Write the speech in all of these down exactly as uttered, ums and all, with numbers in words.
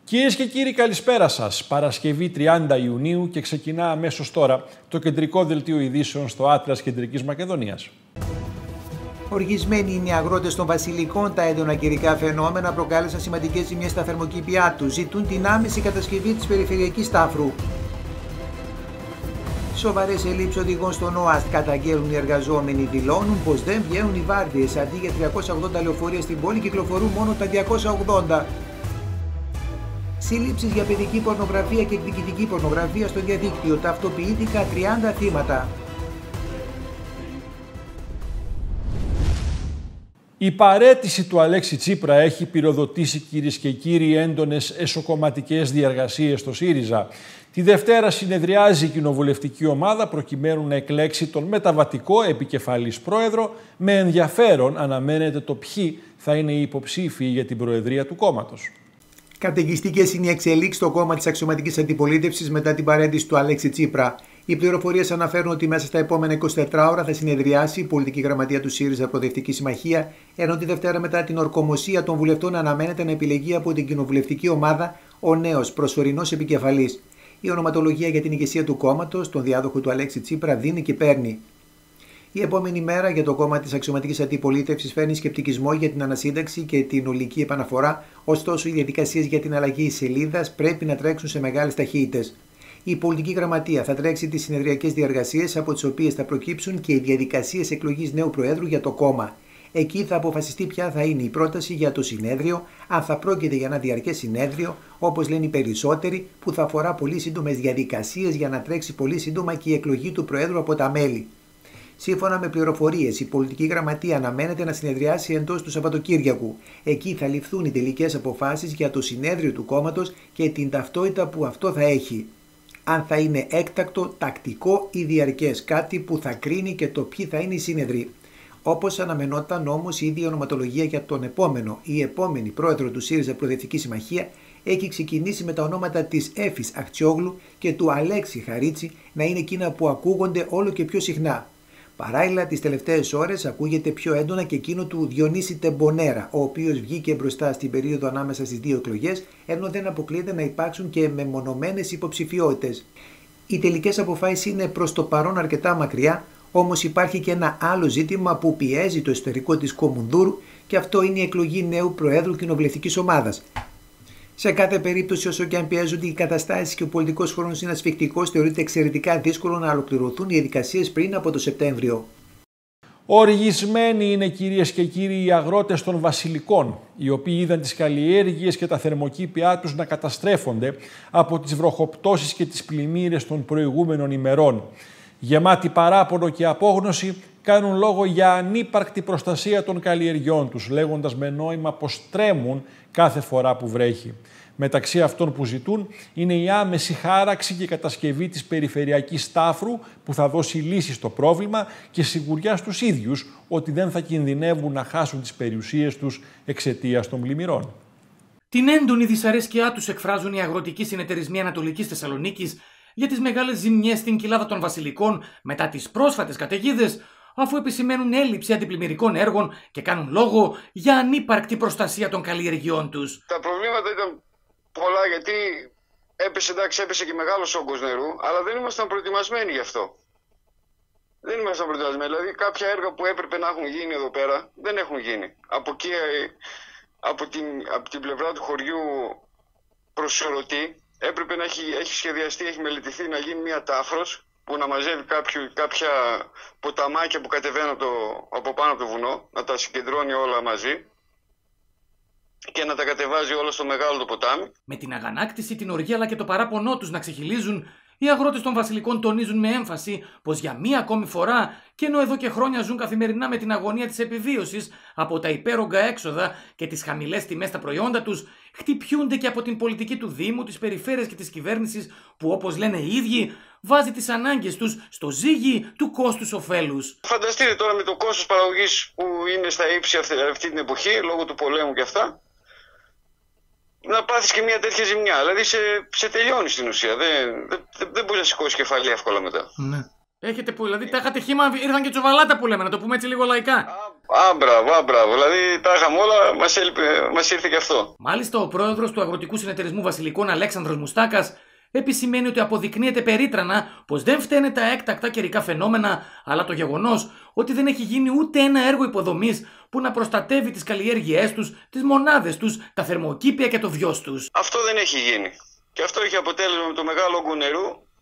Κυρίες και κύριοι, καλησπέρα σας. Παρασκευή τριάντα Ιουνίου και ξεκινά αμέσως τώρα το κεντρικό δελτίο ειδήσεων στο Άτλας Κεντρικής Μακεδονίας. Οργισμένοι είναι οι αγρότες των Βασιλικών. Τα έντονα καιρικά φαινόμενα προκάλεσαν σημαντικές ζημιές στα θερμοκήπια τους. Ζητούν την άμεση κατασκευή της περιφερειακής τάφρου. Σοβαρές ελλείψεις οδηγών στον ΟΑΣΤ καταγγέλνουν οι εργαζόμενοι. Δηλώνουν πως δεν βγαίνουν οι βάρδιες. Αντί για τριακόσια ογδόντα λεωφορεία στην πόλη, κυκλοφορούν μόνο τα διακόσια ογδόντα. Σύλληψεις για παιδική πορνογραφία και εκδικητική πορνογραφία στο διαδίκτυο. Ταυτοποιήθηκαν τριάντα θύματα. Η παραίτηση του Αλέξη Τσίπρα έχει πυροδοτήσει, κυρίες και κύριοι, έντονες εσωκομματικές διαργασίες στο ΣΥΡΙΖΑ. Τη Δευτέρα συνεδριάζει η κοινοβουλευτική ομάδα προκειμένου να εκλέξει τον μεταβατικό επικεφαλής πρόεδρο. Με ενδιαφέρον αναμένεται το ποιοι θα είναι οι υποψήφοι για την προεδρία του κόμματος. Καταιγιστικές είναι οι εξελίξεις στο κόμμα της αξιωματικής αντιπολίτευσης μετά την παραίτηση του Αλέξη Τσίπρα. Οι πληροφορίες αναφέρουν ότι μέσα στα επόμενα είκοσι τέσσερις ώρα θα συνεδριάσει η πολιτική γραμματεία του ΣΥΡΙΖΑ Προοδευτική Συμμαχία, ενώ τη Δευτέρα μετά την ορκομοσία των βουλευτών αναμένεται να επιλεγεί από την κοινοβουλευτική ομάδα ο νέος προσωρινός επικεφαλής. Η ονοματολογία για την ηγεσία του κόμματος, τον διάδοχο του Αλέξη Τσίπρα, δίνει και παίρνει. Η επόμενη μέρα για το κόμμα της αξιωματικής αντιπολίτευσης φέρνει σκεπτικισμό για την ανασύνταξη και την ολική επαναφορά, ωστόσο οι διαδικασίες για την αλλαγή σελίδας πρέπει να τρέξουν σε μεγάλες ταχύτητες. Η πολιτική γραμματεία θα τρέξει τις συνεδριακές διαργασίες, από τις οποίες θα προκύψουν και οι διαδικασίες εκλογής νέου προέδρου για το κόμμα. Εκεί θα αποφασιστεί ποια θα είναι η πρόταση για το συνέδριο, αν θα πρόκειται για ένα διαρκές συνέδριο, όπως λένε οι περισσότεροι, που θα αφορά πολύ σύντομες διαδικασίες για να τρέξει πολύ σύντομα και η εκλογή του προέδρου από τα μέλη. Σύμφωνα με πληροφορίες, η πολιτική γραμματεία αναμένεται να συνεδριάσει εντός του Σαββατοκύριακου. Εκεί θα ληφθούν οι τελικές αποφάσεις για το συνέδριο του κόμματος και την ταυτότητα που αυτό θα έχει. Αν θα είναι έκτακτο, τακτικό ή διαρκές, κάτι που θα κρίνει και το ποιοι θα είναι οι σύνεδροι. Όπως αναμενόταν όμως, η ίδια ονοματολογία για τον επόμενο ή επόμενη πρόεδρο του ΣΥΡΙΖΑ Προοδευτική Συμμαχία έχει ξεκινήσει με τα ονόματα της Έφης Αχτσιόγλου και του Αλέξη Χαρίτσι να είναι εκείνα που ακούγονται όλο και πιο συχνά. Παράλληλα, τις τελευταίες ώρες ακούγεται πιο έντονα και εκείνο του Διονύση Τεμπονέρα, ο οποίος βγήκε μπροστά στην περίοδο ανάμεσα στις δύο εκλογές, ενώ δεν αποκλείεται να υπάρξουν και μεμονωμένες υποψηφιότητες. Οι τελικές αποφάσεις είναι προς το παρόν αρκετά μακριά, όμως υπάρχει και ένα άλλο ζήτημα που πιέζει το εσωτερικό της Κομουνδούρου και αυτό είναι η εκλογή νέου Προέδρου Κοινοβουλευτικής Ομάδας. Σε κάθε περίπτωση, όσο και αν πιέζονται οι καταστάσεις και ο πολιτικός χρόνος είναι ασφικτικός, θεωρείται εξαιρετικά δύσκολο να ολοκληρωθούν οι διαδικασίες πριν από το Σεπτέμβριο. Οργισμένοι είναι, κυρίες και κύριοι, οι αγρότες των Βασιλικών, οι οποίοι είδαν τις καλλιέργειες και τα θερμοκήπια τους να καταστρέφονται από τις βροχοπτώσεις και τις πλημμύρες των προηγούμενων ημερών. Γεμάτοι παράπονο και απόγνωση, κάνουν λόγο για ανύπαρκτη προστασία των καλλιεργιών τους, λέγοντας με νόημα πως τρέμουν κάθε φορά που βρέχει. Μεταξύ αυτών που ζητούν είναι η άμεση χάραξη και κατασκευή της περιφερειακής τάφρου που θα δώσει λύση στο πρόβλημα και σιγουριά στους ίδιους ότι δεν θα κινδυνεύουν να χάσουν τις περιουσίες τους εξαιτίας των πλημμυρών. Την έντονη δυσαρέσκειά τους εκφράζουν οι αγροτικοί συνεταιρισμοί Ανατολικής Θεσσαλονίκης για τις μεγάλες ζημιές στην κοιλάδα των Βασιλικών μετά τις πρόσφατες καταιγίδες, αφού επισημαίνουν έλλειψη αντιπλημμυρικών έργων και κάνουν λόγο για ανύπαρκτη προστασία των καλλιεργειών τους. Τα προβλήματα ήταν πολλά, γιατί έπεσε, εντάξει, έπεσε και μεγάλος όγκος νερού, αλλά δεν ήμασταν προετοιμασμένοι γι' αυτό. Δεν ήμασταν προετοιμασμένοι. Δηλαδή, κάποια έργα που έπρεπε να έχουν γίνει εδώ πέρα δεν έχουν γίνει. Από εκεί, από την, από την πλευρά του χωριού προς Σωρωτή, έπρεπε να έχει, έχει σχεδιαστεί, έχει μελετηθεί να γίνει μια τάφρος που να μαζεύει κάποιο, κάποια ποταμάκια που κατεβαίνουν από, από πάνω από το βουνό, να τα συγκεντρώνει όλα μαζί και να τα κατεβάζει όλα στο μεγάλο το ποτάμι. Με την αγανάκτηση, την οργή αλλά και το παράπονό τους να ξεχυλίζουν, οι αγρότες των Βασιλικών τονίζουν με έμφαση πως για μία ακόμη φορά, και ενώ εδώ και χρόνια ζουν καθημερινά με την αγωνία της επιβίωσης από τα υπέρογκα έξοδα και τις χαμηλές τιμές στα προϊόντα τους, χτυπιούνται και από την πολιτική του Δήμου, της περιφέρειας και της κυβέρνησης που, όπως λένε οι ίδιοι, βάζει τις ανάγκες τους στο ζύγι του κόστους ωφέλους. Φανταστείτε τώρα με το κόστος παραγωγής που είναι στα ύψη αυτή, αυτή την εποχή, λόγω του πολέμου και αυτά, να πάθεις και μια τέτοια ζημιά. Δηλαδή σε, σε τελειώνει στην ουσία. Δεν, δεν, δεν μπορείς να σηκώσεις κεφάλι εύκολα μετά. Ναι. Έχετε που, δηλαδή τα είχατε χύμα, ήρθαν και τσοβαλάτα που λέμε, να το πούμε έτσι λίγο λαϊκά. Α, Α, μπράβο, α, μπράβο. Δηλαδή τα είχαμε όλα, μας, έλειπε, μας ήρθε και αυτό. Μάλιστα, ο πρόεδρος του Αγροτικού Συνεταιρισμού Βασιλικών, Αλέξανδρος Μουστάκας, επισημαίνει ότι αποδεικνύεται περίτρανα πως δεν φταίνε τα έκτακτα καιρικά φαινόμενα, αλλά το γεγονός ότι δεν έχει γίνει ούτε ένα έργο υποδομής που να προστατεύει τις καλλιέργειές τους, τις μονάδες τους, τα θερμοκήπια και το βιός τους. Αυτό δεν έχει γίνει. Και αυτό έχει αποτέλεσμα με το μεγάλο όγκο νερού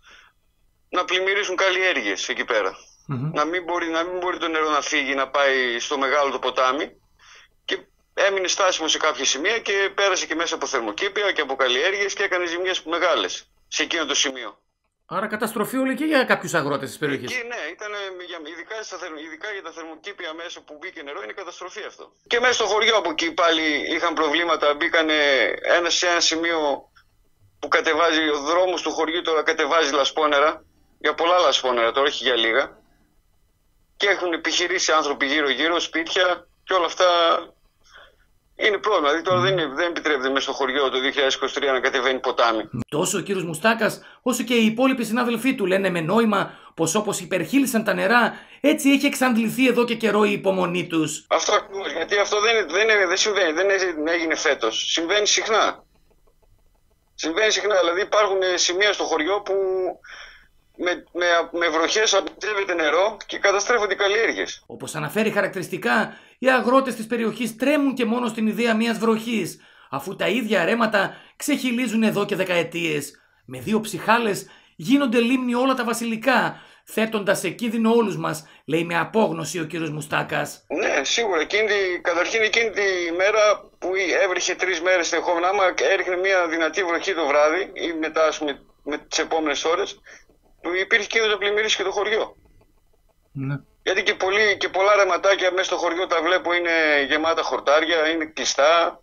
να πλημμυρίσουν καλλιέργειες εκεί πέρα. Mm-hmm. Να, μην μπορεί, να μην μπορεί το νερό να φύγει, να πάει στο μεγάλο το ποτάμι, και έμεινε στάσιμο σε κάποια σημεία και πέρασε και μέσα από θερμοκήπια και από καλλιέργειες και έκανε ζημιές μεγάλες σε εκείνο το σημείο. Άρα καταστροφή όλη και για κάποιους αγρότες της περιοχής. Και ναι, ήταν, ειδικά, στα, ειδικά για τα θερμοκήπια μέσα που μπήκε νερό, είναι καταστροφή αυτό. Και μέσα στο χωριό από εκεί πάλι είχαν προβλήματα, μπήκαν ένα, σε ένα σημείο που κατεβάζει ο δρόμος του χωριού, τώρα κατεβάζει λασπόνερα, για πολλά λασπόνερα τώρα, όχι για λίγα. Και έχουν επιχειρήσει άνθρωποι γύρω-γύρω, σπίτια και όλα αυτά. Είναι πρόβλημα. Δηλαδή τώρα δεν, δεν επιτρέπεται μέσα στο χωριό το δύο χιλιάδες είκοσι τρία να κατεβαίνει ποτάμι. Τόσο ο κύριος Μουστάκας, όσο και οι υπόλοιποι συνάδελφοί του λένε με νόημα πως όπως υπερχείλησαν τα νερά, έτσι έχει εξαντληθεί εδώ και καιρό η υπομονή τους. Αυτό ακριβώς. Γιατί αυτό δεν, δεν, δεν συμβαίνει. Δεν έγινε φέτος. Συμβαίνει συχνά. Συμβαίνει συχνά. Δηλαδή υπάρχουν σημεία στο χωριό που με, με, με βροχές απογειεύεται νερό και καταστρέφονται οι καλλιέργειες. Όπως αναφέρει χαρακτηριστικά, οι αγρότες της περιοχής τρέμουν και μόνο στην ιδέα μιας βροχής, αφού τα ίδια ρέματα ξεχυλίζουν εδώ και δεκαετίες. Με δύο ψυχάλες γίνονται λίμνη όλα τα βασιλικά, θέτοντας σε κίνδυνο όλους μας, λέει με απόγνωση ο κύριος Μουστάκας. Ναι, σίγουρα. Εκείνη, καταρχήν εκείνη τη μέρα που έβριχε τρεις μέρες συνεχόμενα, άμα έριχνε μια δυνατή βροχή το βράδυ ή μετά, ας πούμε, με τις επόμενες ώρες, που υπήρχε κίνδυνος να πλημμυρίσει και το χωριό. Ναι. Γιατί και, πολλοί, και πολλά ρεματάκια μέσα στο χωριό τα βλέπω είναι γεμάτα χορτάρια, είναι κλειστά.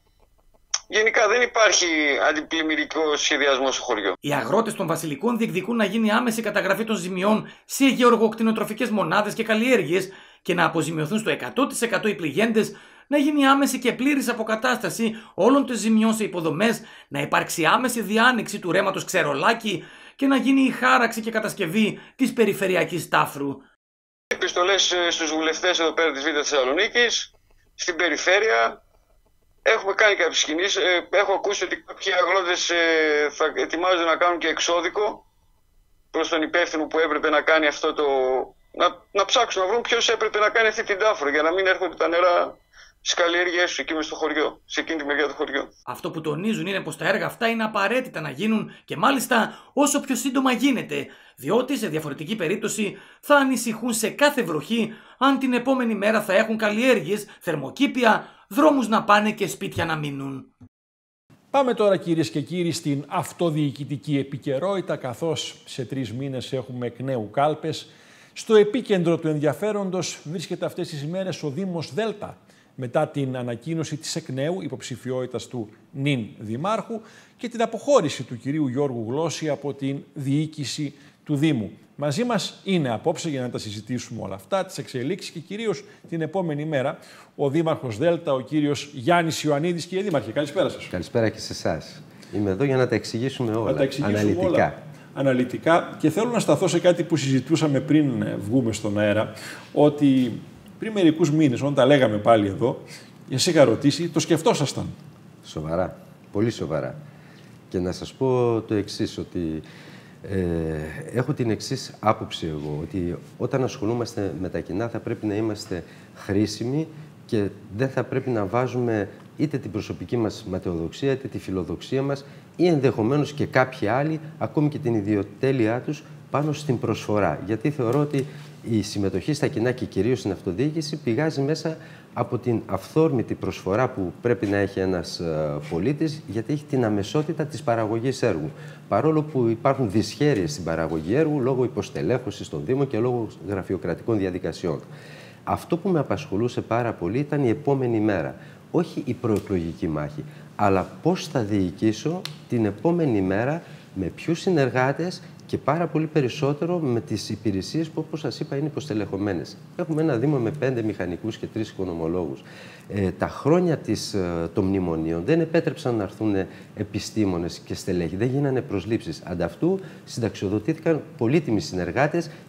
Γενικά δεν υπάρχει αντιπλημμυρικό σχεδιασμό στο χωριό. Οι αγρότες των Βασιλικών διεκδικούν να γίνει άμεση καταγραφή των ζημιών σε γεωργοκτηνοτροφικές μονάδες και καλλιέργειες και να αποζημιωθούν στο εκατό τοις εκατό οι πληγέντες, να γίνει άμεση και πλήρης αποκατάσταση όλων των ζημιών σε υποδομές, να υπάρξει άμεση διάνοιξη του ρέματος Ξερολάκη και να γίνει η χάραξη και κατασκευή της περιφερειακής τάφρου. Επιστολές στους βουλευτές εδώ πέρα της Β' Θεσσαλονίκης, στην περιφέρεια. Έχουμε κάνει κάποιες κινήσεις. Έχω ακούσει ότι κάποιοι αγρότες θα ετοιμάζονται να κάνουν και εξώδικο προς τον υπεύθυνο που έπρεπε να κάνει αυτό το... Να, να ψάξουν να βρουν ποιος έπρεπε να κάνει αυτή την τάφρο για να μην έρχονται τα νερά στις καλλιέργειές σου εκεί μες στο χωριό, σε εκείνη τη μεριά του χωριού. Αυτό που τονίζουν είναι πως τα έργα αυτά είναι απαραίτητα να γίνουν και μάλιστα όσο πιο σύντομα γίνεται, διότι σε διαφορετική περίπτωση θα ανησυχούν σε κάθε βροχή αν την επόμενη μέρα θα έχουν καλλιέργειες, θερμοκήπια, δρόμους να πάνε και σπίτια να μείνουν. Πάμε τώρα κυρίες και κύριοι στην αυτοδιοικητική επικαιρότητα, καθώς σε τρεις μήνες έχουμε εκ νέου κάλπες. Στο επίκεντρο του ενδιαφέροντος βρίσκεται αυτές τις ημέρες ο Δήμος Δέλτα, μετά την ανακοίνωση της εκ νέου υποψηφιότητας του νυν Δημάρχου και την αποχώρηση του κυρίου Γιώργου Γλώσση από την διοίκηση του Δήμου. Μαζί μας είναι απόψε για να τα συζητήσουμε όλα αυτά, τις εξελίξεις και κυρίως την επόμενη μέρα ο Δήμαρχος Δέλτα, ο κύριος Γιάννης Ιωαννίδης. Κύριε Δήμαρχε, καλησπέρα σας. Καλησπέρα και σε εσάς. Είμαι εδώ για να τα εξηγήσουμε όλα, να τα εξηγήσουμε αναλυτικά. Όλα. Αναλυτικά, και θέλω να σταθώ σε κάτι που συζητούσαμε πριν βγούμε στον αέρα, ότι πριν μερικούς μήνες, όταν τα λέγαμε πάλι εδώ, εσύ είχα ρωτήσει, το σκεφτόσασταν? Σοβαρά, πολύ σοβαρά. Και να σας πω το εξής, ότι ε, έχω την εξής άποψη εγώ, ότι όταν ασχολούμαστε με τα κοινά θα πρέπει να είμαστε χρήσιμοι και δεν θα πρέπει να βάζουμε είτε την προσωπική μας ματαιοδοξία, είτε τη φιλοδοξία μας ή ενδεχομένως και κάποιοι άλλοι, ακόμη και την ιδιοτέλειά τους, πάνω στην προσφορά. Γιατί θεωρώ ότι η συμμετοχή στα κοινά και κυρίως στην αυτοδιοίκηση πηγάζει μέσα από την αυθόρμητη προσφορά που πρέπει να έχει ένας πολίτης, γιατί έχει την αμεσότητα της παραγωγής έργου. Παρόλο που υπάρχουν δυσχέρειες στην παραγωγή έργου λόγω υποστελέχωσης των Δήμων και λόγω γραφειοκρατικών διαδικασιών. Αυτό που με απασχολούσε πάρα πολύ ήταν η επόμενη μέρα. Όχι η προεκλογική μάχη, αλλά πώς θα διοικήσω την επόμενη μέρα, με ποιους συνεργάτες και πάρα πολύ περισσότερο με τις υπηρεσίες που, όπως σας είπα, είναι υποστελεχωμένες. Έχουμε ένα Δήμο με πέντε μηχανικούς και τρεις οικονομολόγους. Ε, τα χρόνια της, των μνημονίων δεν επέτρεψαν να έρθουν επιστήμονες και στελέχοι, δεν γίνανε προσλήψεις. Ανταυτού συνταξιοδοτήθηκαν πολύτιμοι συνεργάτες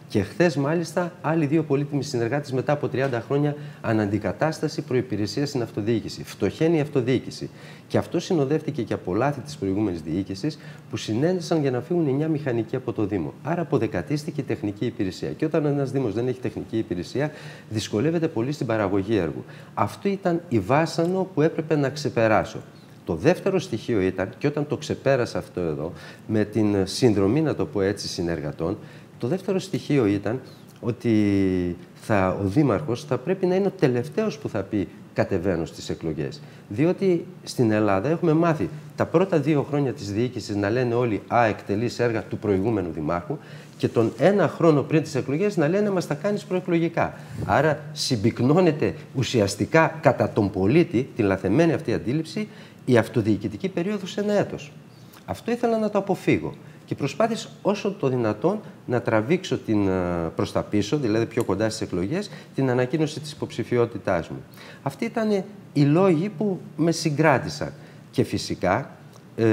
Και χθες, μάλιστα, άλλοι δύο πολύτιμοι συνεργάτες μετά από τριάντα χρόνια αναντικατάσταση προϋπηρεσίας στην αυτοδιοίκηση. Φτωχαίνει η αυτοδιοίκηση. Και αυτό συνοδεύτηκε και από λάθη της προηγούμενης διοίκησης που συνένεσαν για να φύγουν εννιά μηχανικοί από το Δήμο. Άρα αποδεκατίστηκε η τεχνική υπηρεσία. Και όταν ένας Δήμος δεν έχει τεχνική υπηρεσία, δυσκολεύεται πολύ στην παραγωγή έργου. Αυτό ήταν η βάσανο που έπρεπε να ξεπεράσω. Το δεύτερο στοιχείο ήταν, και όταν το ξεπέρασα αυτό εδώ, με την συνδρομή, να το πω έτσι, συνεργατών, το δεύτερο στοιχείο ήταν ότι θα, ο Δήμαρχος θα πρέπει να είναι ο τελευταίος που θα πει κατεβαίνω στις εκλογές. Διότι στην Ελλάδα έχουμε μάθει τα πρώτα δύο χρόνια της διοίκησης να λένε όλοι «Α, εκτελείς έργα του προηγούμενου Δημάρχου» και τον ένα χρόνο πριν τις εκλογές να λένε «Μας τα κάνεις προεκλογικά». Άρα συμπυκνώνεται ουσιαστικά κατά τον πολίτη, την λαθεμένη αυτή αντίληψη, η αυτοδιοικητική περίοδος σε ένα έτος. Αυτό ήθελα να το αποφύγω. Και προσπάθησα όσο το δυνατόν να τραβήξω την, προς τα πίσω, δηλαδή πιο κοντά στις εκλογές, την ανακοίνωση της υποψηφιότητάς μου. Αυτοί ήταν οι λόγοι που με συγκράτησαν. Και φυσικά, ε,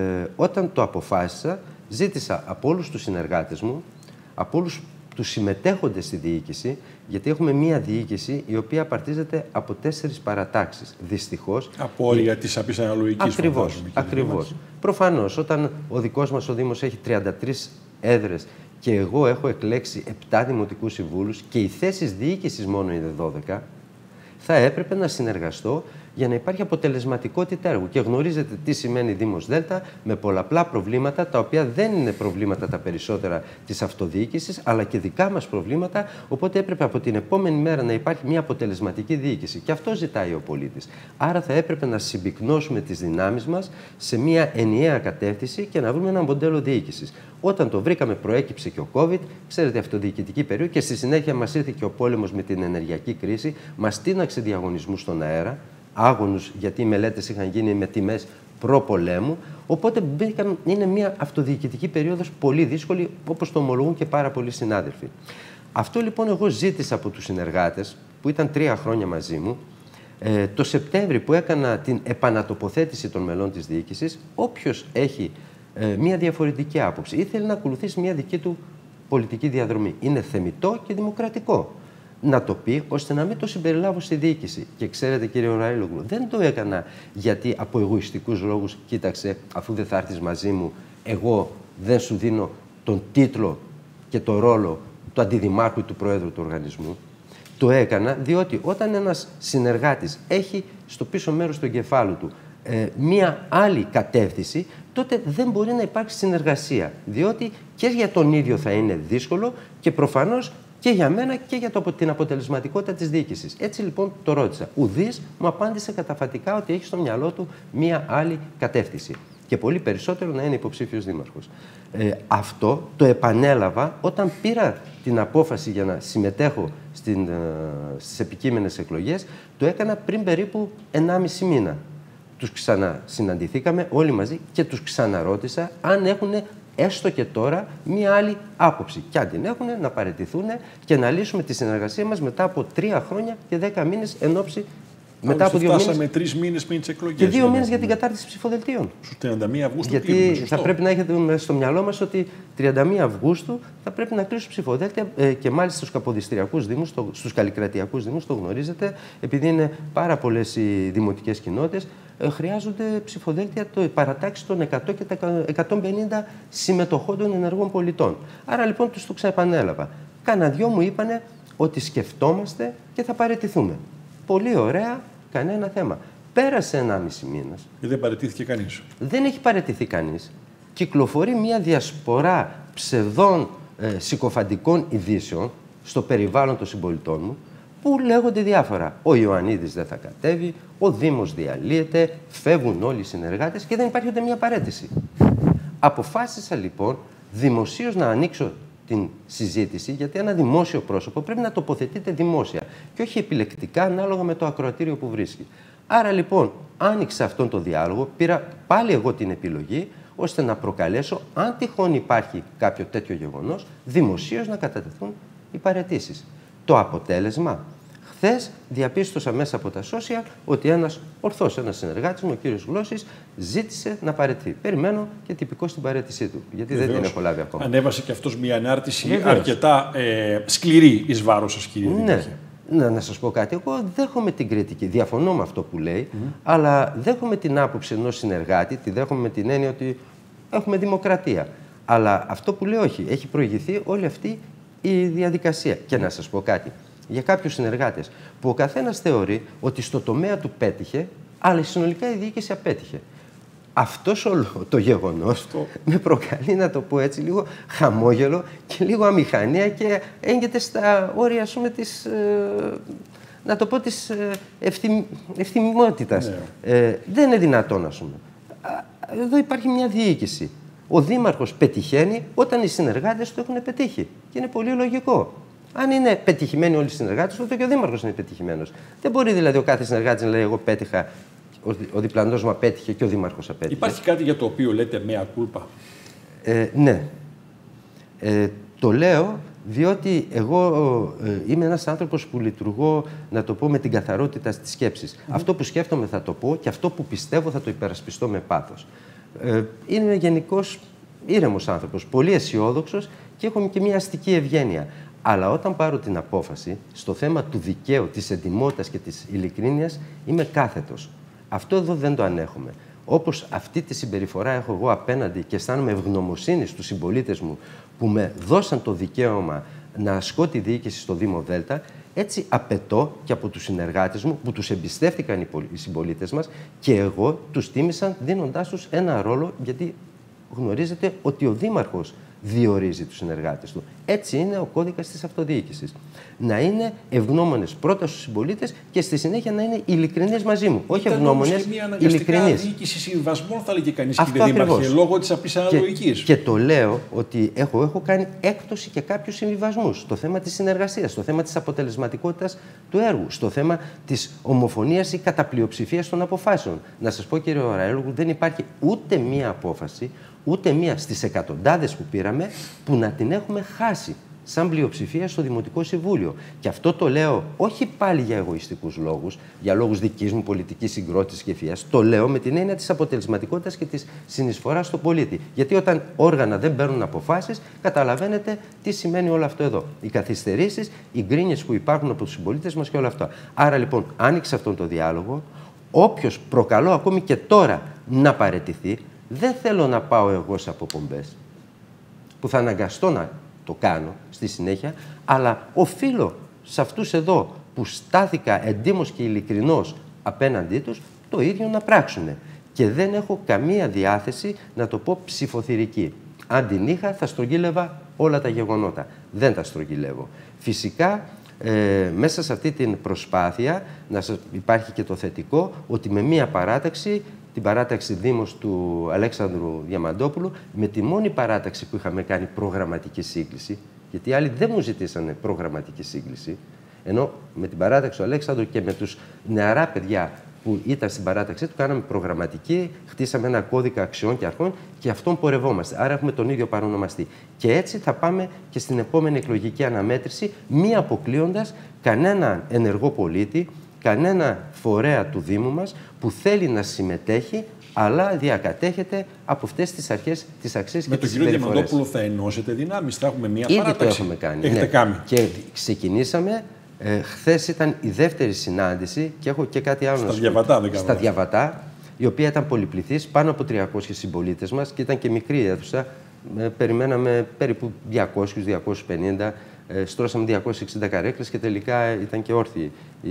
όταν το αποφάσισα, ζήτησα από όλους τους συνεργάτες μου, από όλους τους συμμετέχοντες στη διοίκηση, γιατί έχουμε μία διοίκηση η οποία απαρτίζεται από τέσσερις παρατάξεις. Δυστυχώς. Από όρια η... της απής αναλογικής. Ακριβώς. Ακριβώς. Προφανώς, όταν ο δικός μας ο Δήμος έχει τριάντα τρεις έδρες και εγώ έχω εκλέξει επτά δημοτικούς συμβούλους και οι θέσεις διοίκησης μόνο είναι δώδεκα, θα έπρεπε να συνεργαστώ για να υπάρχει αποτελεσματικότητα έργου. Και γνωρίζετε τι σημαίνει Δήμος Δέλτα, με πολλαπλά προβλήματα, τα οποία δεν είναι προβλήματα τα περισσότερα της αυτοδιοίκησης, αλλά και δικά μας προβλήματα. Οπότε έπρεπε από την επόμενη μέρα να υπάρχει μια αποτελεσματική διοίκηση. Και αυτό ζητάει ο πολίτης. Άρα θα έπρεπε να συμπυκνώσουμε τις δυνάμεις μας σε μια ενιαία κατεύθυνση και να βρούμε ένα μοντέλο διοίκησης. Όταν το βρήκαμε, προέκυψε και ο COVID, ξέρετε, αυτοδιοικητική περίοδο, και στη συνέχεια μας ήρθε και ο πόλεμος με την ενεργειακή κρίση, μας τίναξε διαγωνισμούς στον αέρα. Άγωνους, γιατί οι μελέτες είχαν γίνει με τιμές προ-πολέμου. Οπότε μπήκαν, είναι μια αυτοδιοικητική περίοδος πολύ δύσκολη, όπως το ομολογούν και πάρα πολλοί συνάδελφοι. Αυτό λοιπόν εγώ ζήτησα από τους συνεργάτες, που ήταν τρία χρόνια μαζί μου, ε, το Σεπτέμβρη που έκανα την επανατοποθέτηση των μελών της διοίκησης, όποιος έχει ε, μια διαφορετική άποψη ή θέλει να ακολουθήσει μια δική του πολιτική διαδρομή, είναι θεμιτό και δημοκρατικό να το πει, ώστε να μην το συμπεριλάβω στη διοίκηση. Και ξέρετε, κύριε Ραήλογλου, δεν το έκανα γιατί από εγωιστικούς λόγους, κοίταξε, αφού δεν θα έρθεις μαζί μου, εγώ δεν σου δίνω τον τίτλο και το ρόλο του αντιδημάρχου ή του προέδρου του οργανισμού. Το έκανα διότι όταν ένας συνεργάτης έχει στο πίσω μέρος του εγκεφάλου του ε, μία άλλη κατεύθυνση, τότε δεν μπορεί να υπάρξει συνεργασία. Διότι και για τον ίδιο θα είναι δύσκολο και προφανώς και για μένα και για το, την αποτελεσματικότητα της διοίκησης. Έτσι λοιπόν το ρώτησα. Ουδής μου απάντησε καταφατικά ότι έχει στο μυαλό του μία άλλη κατεύθυνση. Και πολύ περισσότερο να είναι υποψήφιος δήμαρχος. Ε, αυτό το επανέλαβα όταν πήρα την απόφαση για να συμμετέχω στην, ε, στις επικείμενες εκλογές. Το έκανα πριν περίπου ενάμιση μήνα. Τους ξανασυναντηθήκαμε όλοι μαζί και τους ξαναρώτησα αν έχουν έστω και τώρα μία άλλη άποψη. Και αν την έχουν, να παραιτηθούν και να λύσουμε τη συνεργασία μας μετά από τρία χρόνια και δέκα μήνες εν ώψη. Μετά από δύο φτάσαμε μήνες. τρεις μήνες πριν τις εκλογές. Και δύο μήνες για την κατάρτιση ψηφοδελτίων. Στους τριάντα μία Αυγούστου. Γιατί κλείνουμε, θα πρέπει να έχετε στο μυαλό μας ότι τριάντα μία Αυγούστου θα πρέπει να κλείσουν ψηφοδέλτια ε, και μάλιστα στους καποδιστριακούς δήμους, στους καλλικρατιακούς δήμους, το γνωρίζετε, επειδή είναι πάρα πολλές οι δημοτικές κοινότητες, ε, χρειάζονται ψηφοδέλτια το παρατάξει των εκατό και εκατόν πενήντα συμμετοχών των ενεργών πολιτών. Άρα λοιπόν τους το ξαεπανέλαβα. Κάνα δυο μου είπανε ότι σκεφτόμαστε και θα παραιτηθούμε. Πολύ ωραία, κανένα θέμα. Πέρασε ενάμιση μήνας. Και δεν παραιτήθηκε κανείς. Δεν έχει παραιτηθεί κανείς. Κυκλοφορεί μια διασπορά ψευδών ε, συκοφαντικών ειδήσεων στο περιβάλλον των συμπολιτών μου που λέγονται διάφορα. Ο Ιωαννίδης δεν θα κατέβει, ο Δήμος διαλύεται, φεύγουν όλοι οι συνεργάτες και δεν υπάρχει ούτε μια παραίτηση. Αποφάσισα λοιπόν δημοσίως να ανοίξω την συζήτηση, γιατί ένα δημόσιο πρόσωπο πρέπει να τοποθετείται δημόσια και όχι επιλεκτικά ανάλογα με το ακροατήριο που βρίσκει. Άρα λοιπόν άνοιξα αυτόν τον διάλογο, πήρα πάλι εγώ την επιλογή, ώστε να προκαλέσω, αν τυχόν υπάρχει κάποιο τέτοιο γεγονός, δημοσίως να κατατεθούν οι παραιτήσεις. Το αποτέλεσμα, Χθες διαπίστωσα μέσα από τα social ότι ένας ορθός, ένας συνεργάτης μου, ο κύριος Γλώσσης, ζήτησε να παραιτηθεί. Περιμένω και τυπικό στην παραίτησή του, γιατί Βεβαίως. δεν την έχω λάβει ακόμα. Ανέβασε και αυτός μια ανάρτηση Βεβαίως. αρκετά ε, σκληρή εις βάρος σας, κύριε Ναι. Δήμαρχε. Να, να σας πω κάτι. Εγώ δέχομαι την κριτική. Διαφωνώ με αυτό που λέει, mm. αλλά δέχομαι την άποψη ενός συνεργάτη, τη δέχομαι με την έννοια ότι έχουμε δημοκρατία. Αλλά αυτό που λέει, όχι, έχει προηγηθεί όλη αυτή η διαδικασία. Και να σας πω κάτι. Για κάποιους συνεργάτες, που ο καθένας θεωρεί ότι στο τομέα του πέτυχε, αλλά συνολικά η διοίκηση απέτυχε. Αυτός όλο το γεγονός Αυτό. με προκαλεί, να το πω έτσι, λίγο χαμόγελο και λίγο αμηχανία και έγκυται στα όρια, ας πούμε, της, ε, να το πω, της ε, ευθυμ, ευθυμιμότητας. Ναι. Ε, δεν είναι δυνατόν, ας πούμε. Εδώ υπάρχει μια διοίκηση. Ο δήμαρχος πετυχαίνει όταν οι συνεργάτες του έχουν πετύχει. Και είναι πολύ λογικό. Αν είναι πετυχημένοι όλοι οι συνεργάτες, τότε και ο δήμαρχος είναι πετυχημένος. Δεν μπορεί δηλαδή ο κάθε συνεργάτης να λέει: εγώ πέτυχα, ο διπλανός μου απέτυχε και ο δήμαρχος απέτυχε. Υπάρχει κάτι για το οποίο λέτε μea culpa? Ε, ναι. Ε, το λέω διότι εγώ ε, είμαι ένας άνθρωπος που λειτουργώ, να το πω, με την καθαρότητα της σκέψης. Mm. Αυτό που σκέφτομαι θα το πω και αυτό που πιστεύω θα το υπερασπιστώ με πάθος. Ε, είμαι γενικώς ήρεμος άνθρωπος, πολύ αισιόδοξος και έχω και μια αστική ευγένεια. Αλλά όταν πάρω την απόφαση στο θέμα του δικαίου, της εντιμότητας και της ειλικρίνειας, είμαι κάθετος. Αυτό εδώ δεν το ανέχομαι. Όπως αυτή τη συμπεριφορά έχω εγώ απέναντι και αισθάνομαι ευγνωμοσύνη στους συμπολίτες μου που με δώσαν το δικαίωμα να ασκώ τη διοίκηση στο Δήμο Δέλτα, έτσι απαιτώ και από τους συνεργάτες μου που τους εμπιστεύτηκαν οι συμπολίτες μας και εγώ τους τίμησαν δίνοντάς τους ένα ρόλο, γιατί γνωρίζετε ότι ο Δήμαρχος διορίζει τους συνεργάτες του. Έτσι είναι ο κώδικας της αυτοδιοίκησης. Να είναι ευγνώμονες πρώτα στους συμπολίτες και στη συνέχεια να είναι ειλικρινείς μαζί μου. Όχι ευγνώμονες, ειλικρινείς. Διοίκηση συμβιβασμών, θα λέγε κανείς, κύριε Δήμαρχε, λόγω της απλής αναλογικής. Και, και το λέω ότι έχω, έχω κάνει έκπτωση και κάποιους συμβιβασμούς στο θέμα της συνεργασίας, στο θέμα της αποτελεσματικότητας του έργου, στο θέμα της ομοφωνίας ή καταπλειοψηφίας των αποφάσεων. Να σας πω, κύριε Ωραέλογου, δεν υπάρχει ούτε μία απόφαση, ούτε μία στις εκατοντάδες που πήραμε, που να την έχουμε χάσει σαν πλειοψηφία στο Δημοτικό Συμβούλιο. Και αυτό το λέω όχι πάλι για εγωιστικούς λόγους, για λόγους δικής μου πολιτικής συγκρότησης και ευφυΐας. Το λέω με την έννοια της αποτελεσματικότητας και της συνεισφοράς στον πολίτη. Γιατί όταν όργανα δεν παίρνουν αποφάσεις, καταλαβαίνετε τι σημαίνει όλο αυτό εδώ. Οι καθυστερήσεις, οι γκρίνιες που υπάρχουν από τους συμπολίτες μας και όλα αυτά. Άρα λοιπόν, άνοιξε αυτόν τον διάλογο. Όποιος προκαλώ ακόμη και τώρα να παραιτηθεί, δεν θέλω να πάω εγώ σε αποπομπές, που θα αναγκαστώ να το κάνω στη συνέχεια, αλλά οφείλω σε αυτούς εδώ που στάθηκα εντύμως και ειλικρινώς απέναντί τους, το ίδιο να πράξουν. Και δεν έχω καμία διάθεση, να το πω, ψηφοθυρική. Αν την είχα, θα στρογγύλευα όλα τα γεγονότα. Δεν τα στρογγυλεύω. Φυσικά, ε, μέσα σε αυτή την προσπάθεια να σας υπάρχει και το θετικό, ότι με μία παράταξη, την παράταξη Δήμος του Αλέξανδρου Διαμαντόπουλου, με τη μόνη παράταξη που είχαμε κάνει προγραμματική σύγκληση, γιατί οι άλλοι δεν μου ζητήσανε προγραμματική σύγκληση, ενώ με την παράταξη του Αλέξανδρου και με τους νεαρά παιδιά που ήταν στην παράταξή του, κάναμε προγραμματική, χτίσαμε ένα κώδικα αξιών και αρχών και αυτόν πορευόμαστε. Άρα έχουμε τον ίδιο παρονομαστή. Και έτσι θα πάμε και στην επόμενη εκλογική αναμέτρηση, μη αποκλείοντας κανέναν ενεργό πολίτη, κανένα φορέα του Δήμου μας που θέλει να συμμετέχει, αλλά διακατέχεται από αυτές τις αρχές, τις αξίες και τις συμπεριφορές. Με τον κύριο Διαμαντόπουλο θα ενώσετε δυνάμεις, θα έχουμε μία Ήδη παράταξη. το έχουμε κάνει. Έχετε ναι. κάνει. Και ξεκινήσαμε, ε, χθες ήταν η δεύτερη συνάντηση και έχω και κάτι άλλο Στα να σου Διαβατά, δεν Στα κάνω. Διαβατά, η οποία ήταν πολυπληθής, πάνω από τριακόσιοι συμπολίτες μας και ήταν και μικρή αίθουσα. Ε, περιμέναμε περίπου διακόσιους με διακόσιους πενήντα. Ε, στρώσαμε διακόσιες εξήντα καρέκλες και τελικά ήταν και όρθιοι οι,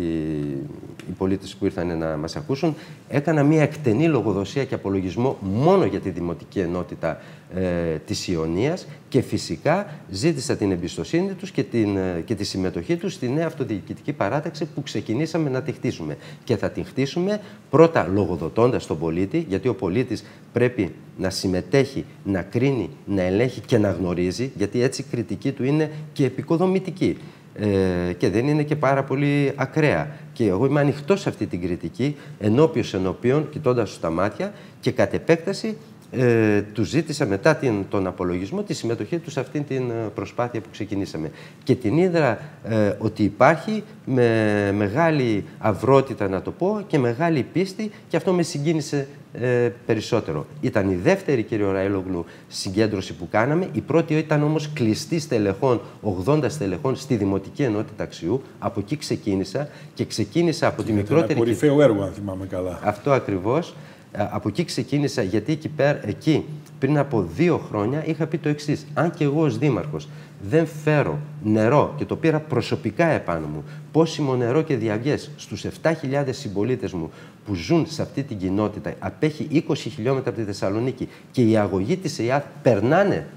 οι πολίτες που ήρθαν να μας ακούσουν. Έκανα μια εκτενή λογοδοσία και απολογισμό μόνο για τη Δημοτική Ενότητα ε, της Ιωνίας και φυσικά ζήτησα την εμπιστοσύνη τους και, την, ε, και τη συμμετοχή τους στη νέα αυτοδιοικητική παράταξη που ξεκινήσαμε να τη χτίσουμε. Και θα την χτίσουμε πρώτα λογοδοτώντας τον πολίτη, γιατί ο πολίτης πρέπει να συμμετέχει, να κρίνει, να ελέγχει και να γνωρίζει, γιατί έτσι η κριτική του είναι και επικοδομητική. Ε, και δεν είναι και πάρα πολύ ακραία. Και εγώ είμαι ανοιχτός σε αυτή την κριτική, ενώπιος ενώπιον, κοιτώντας στα μάτια και κατ' επέκταση ε, του ζήτησα μετά την, τον απολογισμό τη συμμετοχή του σε αυτήν την προσπάθεια που ξεκινήσαμε. Και την είδα ε, ότι υπάρχει με μεγάλη αυρότητα, να το πω, και μεγάλη πίστη, και αυτό με συγκίνησε ε, περισσότερο. Ήταν η δεύτερη, κύριε Ραήλογλου, συγκέντρωση που κάναμε. Η πρώτη ήταν όμως κλειστή στελεχών, ογδόντα στελεχών στη Δημοτική Ενότητα Αξιού. Από εκεί ξεκίνησα και ξεκίνησα από τη είναι μικρότερη. Ένα κορυφαίο έργο, αν θυμάμαι καλά. Αυτό ακριβώς. Από εκεί ξεκίνησα, γιατί εκεί, πέρα, εκεί πριν από δύο χρόνια είχα πει το εξής. Αν και εγώ ως δήμαρχος δεν φέρω νερό, και το πήρα προσωπικά επάνω μου, πόσιμο νερό και διαβιές στους επτά χιλιάδες συμπολίτες μου που ζουν σε αυτή την κοινότητα, απέχει είκοσι χιλιόμετρα από τη Θεσσαλονίκη, και η αγωγή της ΕΙΑΘ περνάνε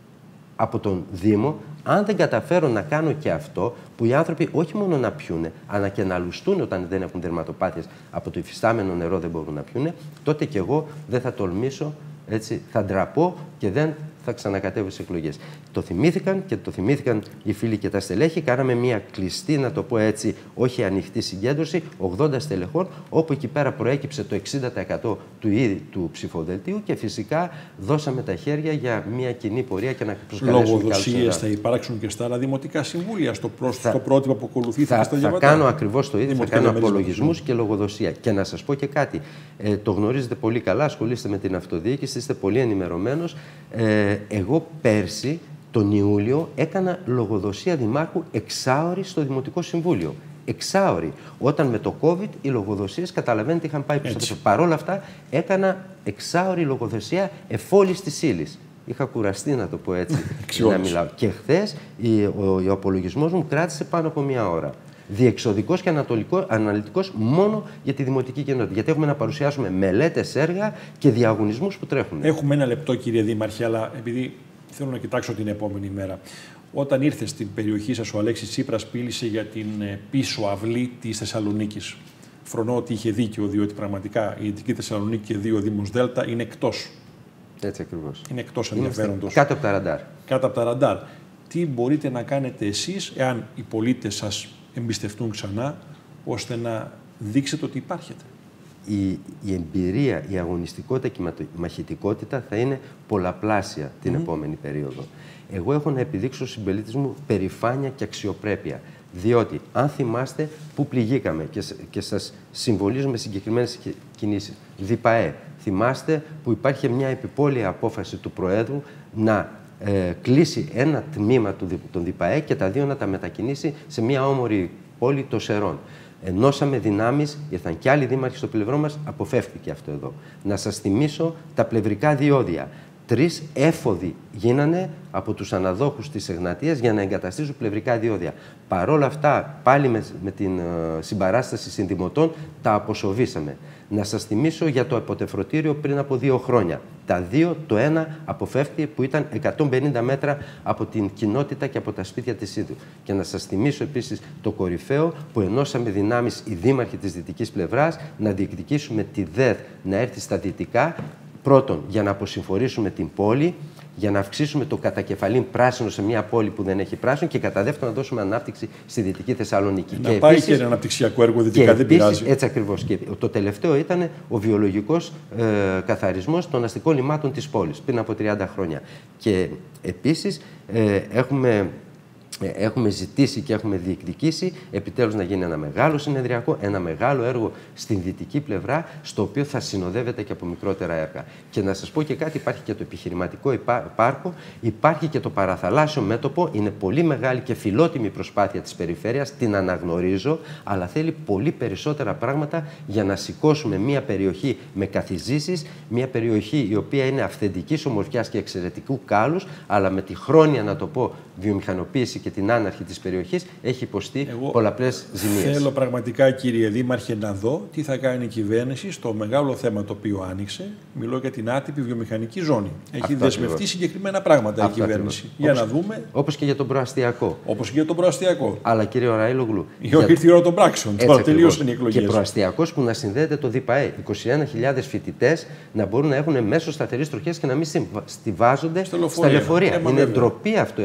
από τον Δήμο, αν δεν καταφέρω να κάνω και αυτό, που οι άνθρωποι όχι μόνο να πιούνε, αλλά και να λουστούν όταν δεν έχουν δερματοπάθειες από το υφιστάμενο νερό, δεν μπορούν να πιούνε, τότε και εγώ δεν θα τολμήσω, έτσι, θα ντραπώ και δεν θα ξανακατέβω στις εκλογές. Το θυμήθηκαν και το θυμήθηκαν οι φίλοι και τα στελέχη. Κάναμε μια κλειστή, να το πω έτσι, όχι ανοιχτή συγκέντρωση, ογδόντα στελεχών, όπου εκεί πέρα προέκυψε το εξήντα τοις εκατό του ήδη του ψηφοδελτίου, και φυσικά δώσαμε τα χέρια για μια κοινή πορεία και να προσκαλέσουμε. Λογοδοσίες θα υπάρξουν και στα άλλα δημοτικά συμβούλια, στο, προς, θα, στο πρότυπο που ακολουθεί θα, στα θα κάνω ακριβώς το ίδιο, θα κάνω απολογισμούς και λογοδοσία. Και να σας πω και κάτι. Ε, το γνωρίζετε πολύ καλά, ασχολείστε με την αυτοδιοίκηση, είστε πολύ ενημερωμένος. Ε, εγώ πέρσι, τον Ιούλιο, έκανα λογοδοσία δημάρχου εξάωρη στο Δημοτικό Συμβούλιο. Εξάωρη. Όταν με το COVID οι λογοδοσίες, καταλαβαίνετε, είχαν πάει πίσω. Παρ' όλα αυτά, έκανα εξάωρη λογοδοσία εφόλης της ύλης. Είχα κουραστεί, να το πω έτσι, να μιλάω. Και χθες ο, ο απολογισμός μου κράτησε πάνω από μία ώρα. Διεξοδικός και αναλυτικός μόνο για τη δημοτική κοινότητα. Γιατί έχουμε να παρουσιάσουμε μελέτες, έργα και διαγωνισμούς που τρέχουν. Έχουμε ένα λεπτό, κύριε Δήμαρχε, αλλά επειδή θέλω να κοιτάξω την επόμενη μέρα. Όταν ήρθε στην περιοχή σας, ο Αλέξης Τσίπρας μίλησε για την πίσω αυλή της Θεσσαλονίκης. Φρονώ ότι είχε δίκιο, διότι πραγματικά η Δυτική Θεσσαλονίκη και δύο Δήμους Δέλτα είναι εκτός. Έτσι ακριβώς. Είναι εκτός ενδιαφέροντος. Κάτω από τα ραντάρ. Κάτω από τα ραντάρ. Τι μπορείτε να κάνετε εσείς, εάν οι πολίτες σας εμπιστευτούν ξανά, ώστε να δείξετε ότι υπάρχετε? Η, η εμπειρία, η αγωνιστικότητα και η μαχητικότητα θα είναι πολλαπλάσια την mm. επόμενη περίοδο. Εγώ έχω να επιδείξω στους συμπολίτες μου περηφάνεια και αξιοπρέπεια. Διότι, αν θυμάστε, που πληγήκαμε και, και σας συμβολίζουμε συγκεκριμένες κινήσεις. ΔΙΠΑΕ. Θυμάστε που υπάρχει μια επιπόλαια απόφαση του Προέδρου να ε, κλείσει ένα τμήμα του, των ΔΙΠΑΕ και τα δύο να τα μετακινήσει σε μια όμορφη πόλη των Σερών. Ενώσαμε δυνάμεις, ήρθαν και άλλοι δήμαρχοι στο πλευρό μας, αποφεύθηκε αυτό εδώ. Να σας θυμίσω τα πλευρικά διόδια. Τρεις έφοδοι γίνανε από τους αναδόχους της Εγνατίας για να εγκαταστήσουν πλευρικά διόδια. Παρόλα αυτά, πάλι με, με την uh, συμπαράσταση συνδημοτών, τα αποσοβήσαμε. Να σας θυμίσω για το αποτεφρωτήριο πριν από δύο χρόνια. Τα δύο, το ένα αποφεύθηκε που ήταν εκατόν πενήντα μέτρα από την κοινότητα και από τα σπίτια της ίδιου. Και να σας θυμίσω επίσης το κορυφαίο που ενώσαμε δυνάμεις οι δήμαρχοι της δυτικής πλευράς να διεκδικήσουμε τη ΔΕΘ να έρθει στα δυτικά. Πρώτον, για να αποσυμφορήσουμε την πόλη, για να αυξήσουμε το κατακεφαλήν πράσινο σε μια πόλη που δεν έχει πράσινο, και κατά δεύτερον να δώσουμε ανάπτυξη στη Δυτική Θεσσαλονίκη. Να και πάει επίσης, και ένα αναπτυξιακό έργο δυτικά, δεν επίσης, πειράζει. Έτσι ακριβώς. Και το τελευταίο ήταν ο βιολογικός ε, καθαρισμός των αστικών λιμάτων της πόλης πριν από τριάντα χρόνια. Και επίσης ε, έχουμε... Έχουμε ζητήσει και έχουμε διεκδικήσει επιτέλους να γίνει ένα μεγάλο συνεδριακό, ένα μεγάλο έργο στην δυτική πλευρά, στο οποίο θα συνοδεύεται και από μικρότερα έργα. Και να σας πω και κάτι, υπάρχει και το επιχειρηματικό πάρκο, υπάρχει και το παραθαλάσσιο μέτωπο, είναι πολύ μεγάλη και φιλότιμη προσπάθεια της περιφέρειας, την αναγνωρίζω, αλλά θέλει πολύ περισσότερα πράγματα για να σηκώσουμε μια περιοχή με καθιζήσεις, μια περιοχή η οποία είναι αυθεντικής ομορφιάς και εξαιρετικού κάλους, αλλά με τη χρόνια, να το πω, βιομηχανοποίηση και την άναρχη της περιοχής έχει υποστεί Εγώ πολλαπλές ζημίες. Θέλω πραγματικά, κύριε Δήμαρχε, να δω τι θα κάνει η κυβέρνηση στο μεγάλο θέμα το οποίο άνοιξε. Μιλώ για την άτυπη βιομηχανική ζώνη. Έχει Αυτό δεσμευτεί ακριβώς. συγκεκριμένα πράγματα Αυτό η κυβέρνηση. Ακριβώς. Για όπως, να δούμε. Όπως και για τον προαστιακό. Όπως και για τον προαστιακό. Αλλά, κύριε Ραήλογλου. Για... Ήρθε η ώρα των πράξεων. Τώρα τελείωσαν οι εκλογές. Και προαστιακός που να συνδέεται το ΔΙΠΑΕ. είκοσι ένα χιλιάδες φοιτητές να μπορούν να έχουν μέσω σταθερής τροχιάς και να μην στιβάζονται στα λεωφορεία. Είναι ντροπή αυτό εδώ.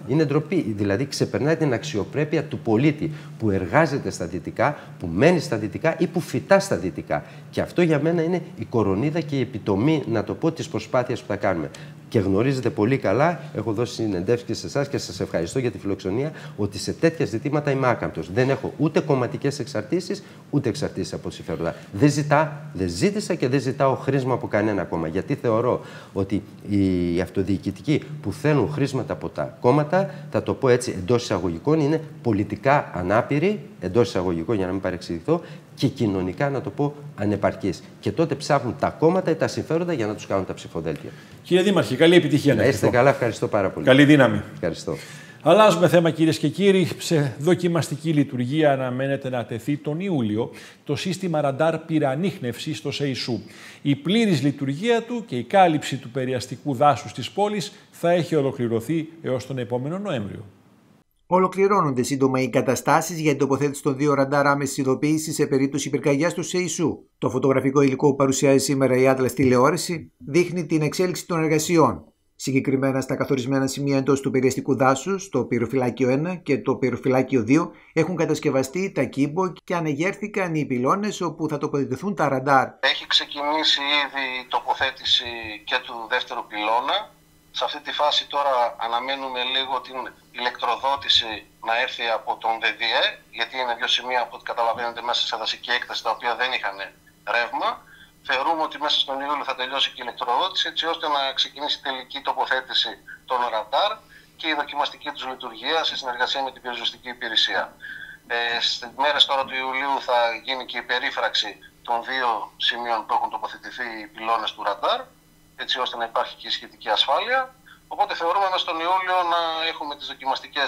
Είναι ντροπή. Δηλαδή ξεπερνάει την αξιοπρέπεια του πολίτη που εργάζεται στα δυτικά, που μένει στα δυτικά ή που φυτά στα δυτικά. Και αυτό για μένα είναι η κορονίδα και η επιτομή, να το πω, της προσπάθειας που θα κάνουμε. Και γνωρίζετε πολύ καλά, έχω δώσει συνεντεύξεις και σε εσάς και σας ευχαριστώ για τη φιλοξενία, ότι σε τέτοια ζητήματα είμαι άκαμπτος. Δεν έχω ούτε κομματικές εξαρτήσεις, ούτε εξαρτήσεις από συμφέροντα. Δεν ζητά, δεν ζήτησα και δεν ζητάω χρήσμα από κανένα κόμμα. Γιατί θεωρώ ότι οι αυτοδιοικητικοί που θέλουν χρήσματα από τα κόμματα, θα το πω έτσι εντός εισαγωγικών, είναι πολιτικά ανάπηροι, εντός εισαγωγικών για να μην παρεξηγηθώ, και κοινωνικά, να το πω, ανεπαρκείς. Και τότε ψάχνουν τα κόμματα ή τα συμφέροντα για να τους κάνουν τα ψηφοδέλτια. Κύριε Δήμαρχε, καλή επιτυχία. Να είστε καλά, ευχαριστώ πάρα πολύ. Καλή δύναμη. Ευχαριστώ. Αλλάζουμε θέμα, κυρίες και κύριοι. Σε δοκιμαστική λειτουργία αναμένεται να τεθεί τον Ιούλιο το σύστημα ραντάρ πυρανίχνευσης στο ΣΕΙΣΟΥ. Η πλήρης λειτουργία του και η κάλυψη του περιαστικού δάσους της πόλης θα έχει ολοκληρωθεί έως τον επόμενο Νοέμβριο. Ολοκληρώνονται σύντομα οι καταστάσεις για την τοποθέτηση των δύο ραντάρ άμεσης ειδοποίησης σε περίπτωση πυρκαγιάς του ΣΕΙΣΟΥ. Το φωτογραφικό υλικό που παρουσιάζει σήμερα η Atlas τηλεόραση δείχνει την εξέλιξη των εργασιών. Συγκεκριμένα στα καθορισμένα σημεία εντός του περιαστικού δάσους, το πυροφυλάκιο ένα και το πυροφυλάκιο δύο, έχουν κατασκευαστεί τα κύμπο και ανεγέρθηκαν οι πυλώνες όπου θα τοποθετηθούν τα ραντάρ. Έχει ξεκινήσει ήδη η τοποθέτηση και του δεύτερου πυλώνα. Σε αυτή τη φάση τώρα αναμένουμε λίγο την ηλεκτροδότηση να έρθει από τον ΔΔΕ, γιατί είναι δύο σημεία που καταλαβαίνετε μέσα σε δασική έκταση τα οποία δεν είχαν ρεύμα. Θεωρούμε ότι μέσα στον Ιούλιο θα τελειώσει και η ηλεκτροδότηση, έτσι ώστε να ξεκινήσει η τελική τοποθέτηση των ραντάρ και η δοκιμαστική τους λειτουργία σε συνεργασία με την πυροσβεστική υπηρεσία. Ε, στις μέρες τώρα του Ιουλίου θα γίνει και η περίφραξη των δύο σημείων που έχουν τοποθετηθεί οι πυλώνες του ραντάρ, έτσι ώστε να υπάρχει και η σχετική ασφάλεια. Οπότε θεωρούμε μέσα στον Ιούλιο να έχουμε τις δοκιμαστικές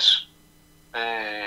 ε,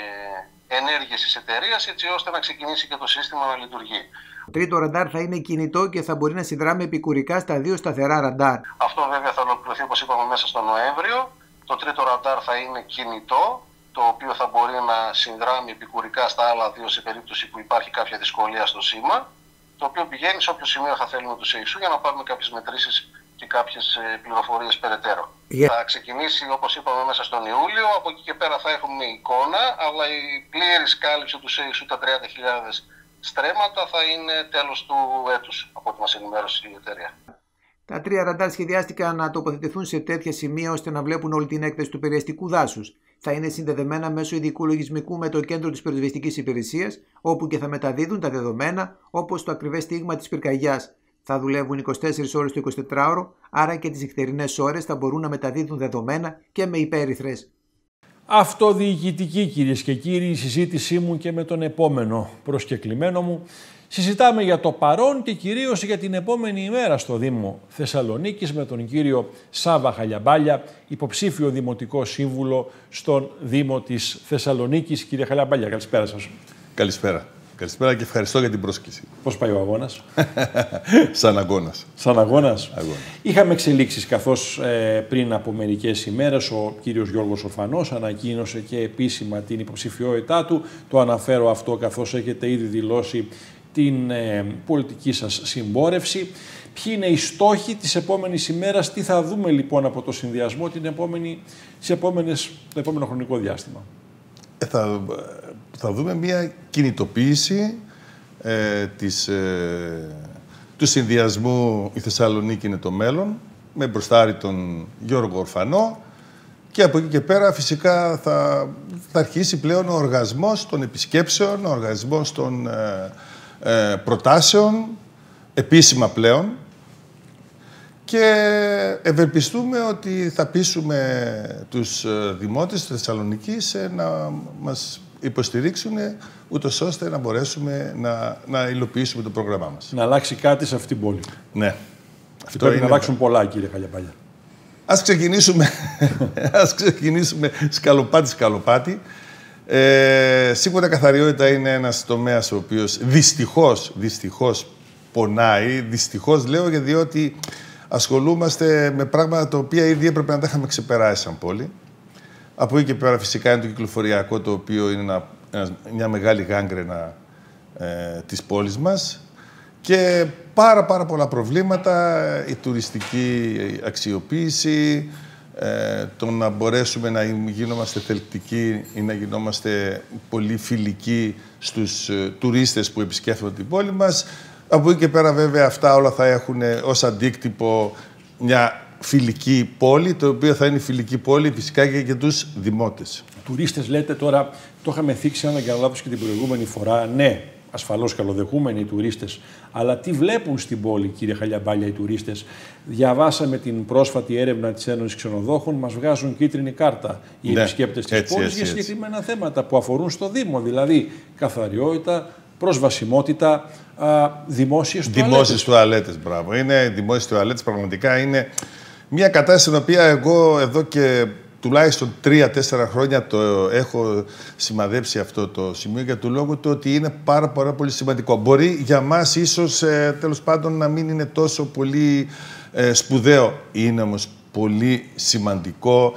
ενέργειες της εταιρείας, έτσι ώστε να ξεκινήσει και το σύστημα να λειτουργεί. Το τρίτο ραντάρ θα είναι κινητό και θα μπορεί να συνδράμει επικουρικά στα δύο σταθερά ραντάρ. Αυτό βέβαια θα ολοκληρωθεί, όπως είπαμε, μέσα στο Νοέμβριο. Το τρίτο ραντάρ θα είναι κινητό, το οποίο θα μπορεί να συνδράμει επικουρικά στα άλλα δύο σε περίπτωση που υπάρχει κάποια δυσκολία στο σήμα, το οποίο πηγαίνει σε όποιο σημείο θα θέλουμε του ΣΕΙΣΟΥ για να πάρουμε κάποιες μετρήσεις και κάποιες πληροφορίες περαιτέρω. Yeah. Θα ξεκινήσει, όπως είπαμε, μέσα στον Ιούλιο. Από εκεί και πέρα θα έχουμε εικόνα, αλλά η πλήρης κάλυψη του ΣΕΙΣΟΥ, τα τριάντα χιλιάδες στρέμματα, θα είναι τέλος του έτους, από ό,τι μας ενημέρωσε η εταιρεία. Τα τρία ραντάρ σχεδιάστηκαν να τοποθετηθούν σε τέτοια σημεία ώστε να βλέπουν όλη την έκταση του περιαστικού δάσους. Θα είναι συνδεδεμένα μέσω ειδικού λογισμικού με το κέντρο της πυροσβεστικής υπηρεσίας, όπου και θα μεταδίδουν τα δεδομένα όπως το ακριβές στίγμα της πυρκαγιάς. Θα δουλεύουν είκοσι τέσσερις ώρες το εικοσιτετράωρο, άρα και τις νυχτερινές ώρες θα μπορούν να μεταδίδουν δεδομένα και με υπέρυθρες. Αυτοδιοικητική, κυρίες και κύριοι, η συζήτησή μου και με τον επόμενο προσκεκλημένο μου. Συζητάμε για το παρόν και κυρίως για την επόμενη ημέρα στο Δήμο Θεσσαλονίκης με τον κύριο Σάβα Χαλιαμπάλια, υποψήφιο δημοτικό σύμβουλο στον Δήμο της Θεσσαλονίκης. Κύριε Χαλιαμπάλια, καλησπέρα σας. Καλησπέρα. Καλησπέρα και ευχαριστώ για την πρόσκληση. Πώς πάει ο αγώνας? Σαν αγώνας. Σαν αγώνας. αγώνας. Είχαμε εξελίξεις καθώς ε, πριν από μερικές ημέρες ο κύριος Γιώργος Ορφανός ανακοίνωσε και επίσημα την υποψηφιότητά του. Το αναφέρω αυτό καθώς έχετε ήδη δηλώσει την ε, πολιτική σας συμπόρευση. Ποιοι είναι οι στόχοι της επόμενης ημέρας, τι θα δούμε λοιπόν από το συνδυασμό την επόμενη, τις επόμενες, το επόμενο χρονικό διάστημα? Ε, θα, θα δούμε μια κινητοποίηση ε, της, ε, του συνδυασμού «Η Θεσσαλονίκη είναι το μέλλον», με μπροστάρι τον Γιώργο Ορφανό, και από εκεί και πέρα φυσικά θα, θα αρχίσει πλέον ο οργασμός των επισκέψεων, ο οργασμός των ε, ε, προτάσεων, επίσημα πλέον, και ευελπιστούμε ότι θα πείσουμε τους δημότες της Θεσσαλονίκης να μας υποστηρίξουν, ούτως ώστε να μπορέσουμε να, να υλοποιήσουμε το πρόγραμμά μας. Να αλλάξει κάτι σε αυτήν την πόλη. Ναι. Αυτό πρέπει είναι... να αλλάξουν πολλά, κύριε Χαλιαμπάλια. Ας ξεκινήσουμε, ας ξεκινήσουμε σκαλοπάτι-σκαλοπάτι. Ε, σίγουρα η καθαριότητα είναι ένας τομέας ο οποίος δυστυχώς, δυστυχώς πονάει. Δυστυχώς λέω, διότι ασχολούμαστε με πράγματα τα οποία ήδη έπρεπε να τα είχαμε ξεπεράσει σαν πόλη. Από εκεί και πέρα φυσικά είναι το κυκλοφοριακό, το οποίο είναι ένα, ένα, μια μεγάλη γάγκρενα ε, της πόλης μας. Και πάρα πάρα πολλά προβλήματα, η τουριστική αξιοποίηση, ε, το να μπορέσουμε να γινόμαστε θελκτικοί ή να γινόμαστε πολύ φιλικοί στους ε, τουρίστες που επισκέφτονται την πόλη μας. Από εκεί και πέρα βέβαια αυτά όλα θα έχουν ως αντίκτυπο μια φιλική πόλη, το οποίο θα είναι φιλική πόλη φυσικά και για τους δημότες. Τουρίστες λέτε τώρα, το είχαμε θίξει αν δεν κάνω λάθος και την προηγούμενη φορά, ναι, ασφαλώς καλοδεχούμενοι οι τουρίστες, αλλά τι βλέπουν στην πόλη, κύριε Χαλιαμπάλια, οι τουρίστες? Διαβάσαμε την πρόσφατη έρευνα της Ένωσης Ξενοδόχων, μας βγάζουν κίτρινη κάρτα οι ναι, επισκέπτες της έτσι, πόλης έτσι, για έτσι. συγκεκριμένα θέματα που αφορούν στο Δήμο, δηλαδή καθαριότητα, προσβασιμότητα, α, δημόσιες τουαλέτες. Δημόσιες τουαλέτες, μπράβο. Είναι δημόσιες τουαλέτες, πραγματικά είναι μια κατάσταση στην οποία εγώ εδώ και τουλάχιστον τρία-τέσσερα χρόνια το έχω σημαδέψει αυτό το σημείο για το λόγο του ότι είναι πάρα, πάρα πολύ σημαντικό. Μπορεί για μας ίσως ε, τέλος πάντων να μην είναι τόσο πολύ ε, σπουδαίο. Είναι όμως πολύ σημαντικό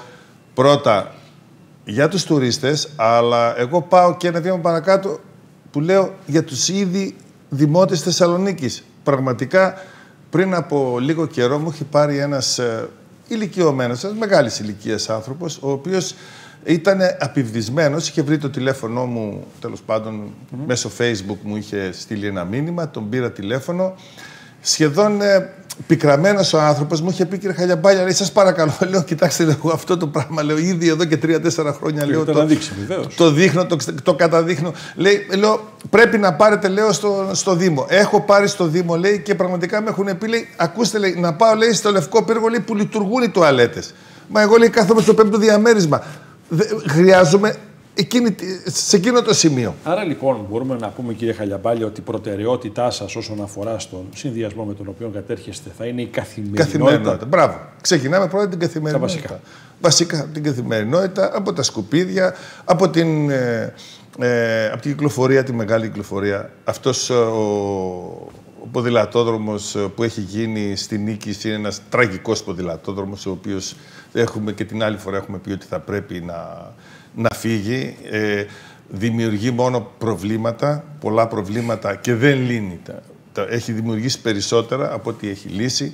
πρώτα για τους τουρίστες, αλλά εγώ πάω και ένα βήμα παρακάτω που λέω για τους ήδη δημότες Θεσσαλονίκης. Πραγματικά πριν από λίγο καιρό μου έχει πάρει ένας ε, ηλικιωμένος, ένας μεγάλης ηλικίας άνθρωπος, ο οποίος ήταν απειβδισμένος, είχε βρει το τηλέφωνο μου, τέλος πάντων, mm-hmm. μέσω Facebook μου είχε στείλει ένα μήνυμα, τον πήρα τηλέφωνο. Σχεδόν ε, πικραμένος ο άνθρωπος μου είχε πει, κύριε Χαλιαμπάλια, λέει, σας παρακαλώ, λέω, κοιτάξτε, λέω, αυτό το πράγμα, λέω, ήδη εδώ και τρία-τέσσερα χρόνια, λέω, το, δείξει, το, το δείχνω, το, το καταδείχνω. Λέει, λέω, πρέπει να πάρετε, λέω, στο, στο Δήμο. Έχω πάρει στο Δήμο, λέει, και πραγματικά με έχουν πει, λέει, ακούστε, λέει, να πάω, λέει, στο Λευκό Πύργο, λέει, που λειτουργούν οι τουαλέτες. Μα εγώ, λέει, κάθομαι στο πέμπτο διαμέρισμα. Δε, χρειάζομαι εκείνη, σε εκείνο το σημείο. Άρα λοιπόν μπορούμε να πούμε, κύριε Χαλιαμπάλια, ότι η προτεραιότητά σας όσον αφορά στον συνδυασμό με τον οποίο κατέρχεστε θα είναι η καθημερινότητα. Καθημερινότητα. Μπράβο. Ξεκινάμε πρώτα την καθημερινότητα. Τα βασικά. Βασικά την καθημερινότητα, από τα σκουπίδια, από την, ε, ε, από την κυκλοφορία, τη μεγάλη κυκλοφορία. Αυτός ο, ο ποδηλατόδρομος που έχει γίνει στη Νίκη είναι ένας τραγικός ποδηλατόδρομος, ο οποίος έχουμε και την άλλη φορά έχουμε πει ότι θα πρέπει να, να φύγει. Ε, δημιουργεί μόνο προβλήματα, πολλά προβλήματα και δεν λύνει. Τα, έχει δημιουργήσει περισσότερα από ό,τι έχει λύσει.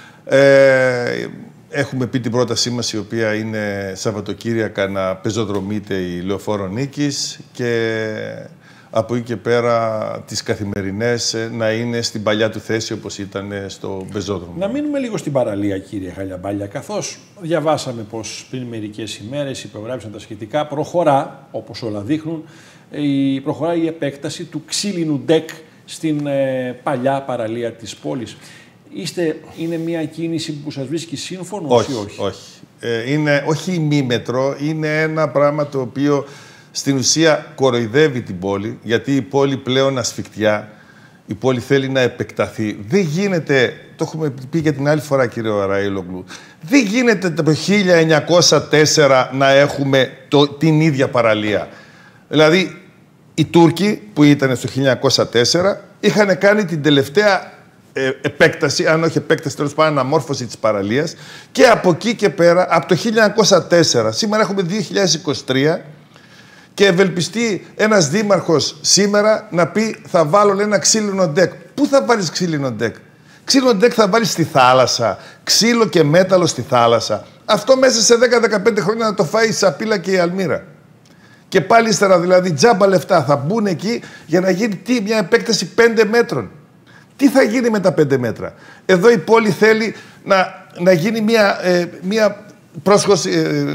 Ε, έχουμε πει την πρότασή μας, η οποία είναι Σαββατοκύριακα να πεζοδρομείται η Λεωφόρο Νίκης και από εκεί και πέρα τις καθημερινές να είναι στην παλιά του θέση όπως ήταν στο πεζόδρομο. Να μείνουμε λίγο στην παραλία, κύριε Χαλιαμπάλια, καθώς διαβάσαμε πως πριν μερικές ημέρες υπεγράψαν τα σχετικά, προχωρά, όπως όλα δείχνουν, η, προχωρά η επέκταση του ξύλινου ντεκ στην ε, παλιά παραλία της πόλης. Είστε, είναι μια κίνηση που σας βρίσκει σύμφωνο όχι, ή όχι? Όχι. Ε, είναι, όχι ημίμετρο, είναι ένα πράγμα το οποίο στην ουσία κοροϊδεύει την πόλη, γιατί η πόλη πλέον ασφικτιά, η πόλη θέλει να επεκταθεί. Δεν γίνεται, το έχουμε πει και την άλλη φορά, κύριε Ραΐλογλου, δεν γίνεται το χίλια εννιακόσια τέσσερα να έχουμε το, την ίδια παραλία. Δηλαδή, οι Τούρκοι που ήταν στο χίλια εννιακόσια τέσσερα είχαν κάνει την τελευταία ε, επέκταση, αν όχι επέκταση, τέλος πάντων, αναμόρφωση της παραλίας, και από εκεί και πέρα, από το χίλια εννιακόσια τέσσερα, σήμερα έχουμε δύο χιλιάδες είκοσι τρία, και ευελπιστεί ένας δήμαρχος σήμερα να πει θα βάλω, λέει, ένα ξύλινο ντεκ. Πού θα βάλεις ξύλινο ντεκ? Ξύλινο ντεκ θα βάλεις στη θάλασσα. Ξύλο και μέταλλο στη θάλασσα. Αυτό μέσα σε δέκα με δεκαπέντε χρόνια να το φάει η Σαπίλα και η Αλμύρα. Και πάλι ύστερα, δηλαδή, τζάμπα λεφτά θα μπουν εκεί για να γίνει τι, μια επέκταση πέντε μέτρων. Τι θα γίνει με τα πέντε μέτρα? Εδώ η πόλη θέλει να, να γίνει μια, ε, μια πρόσχωση... Ε,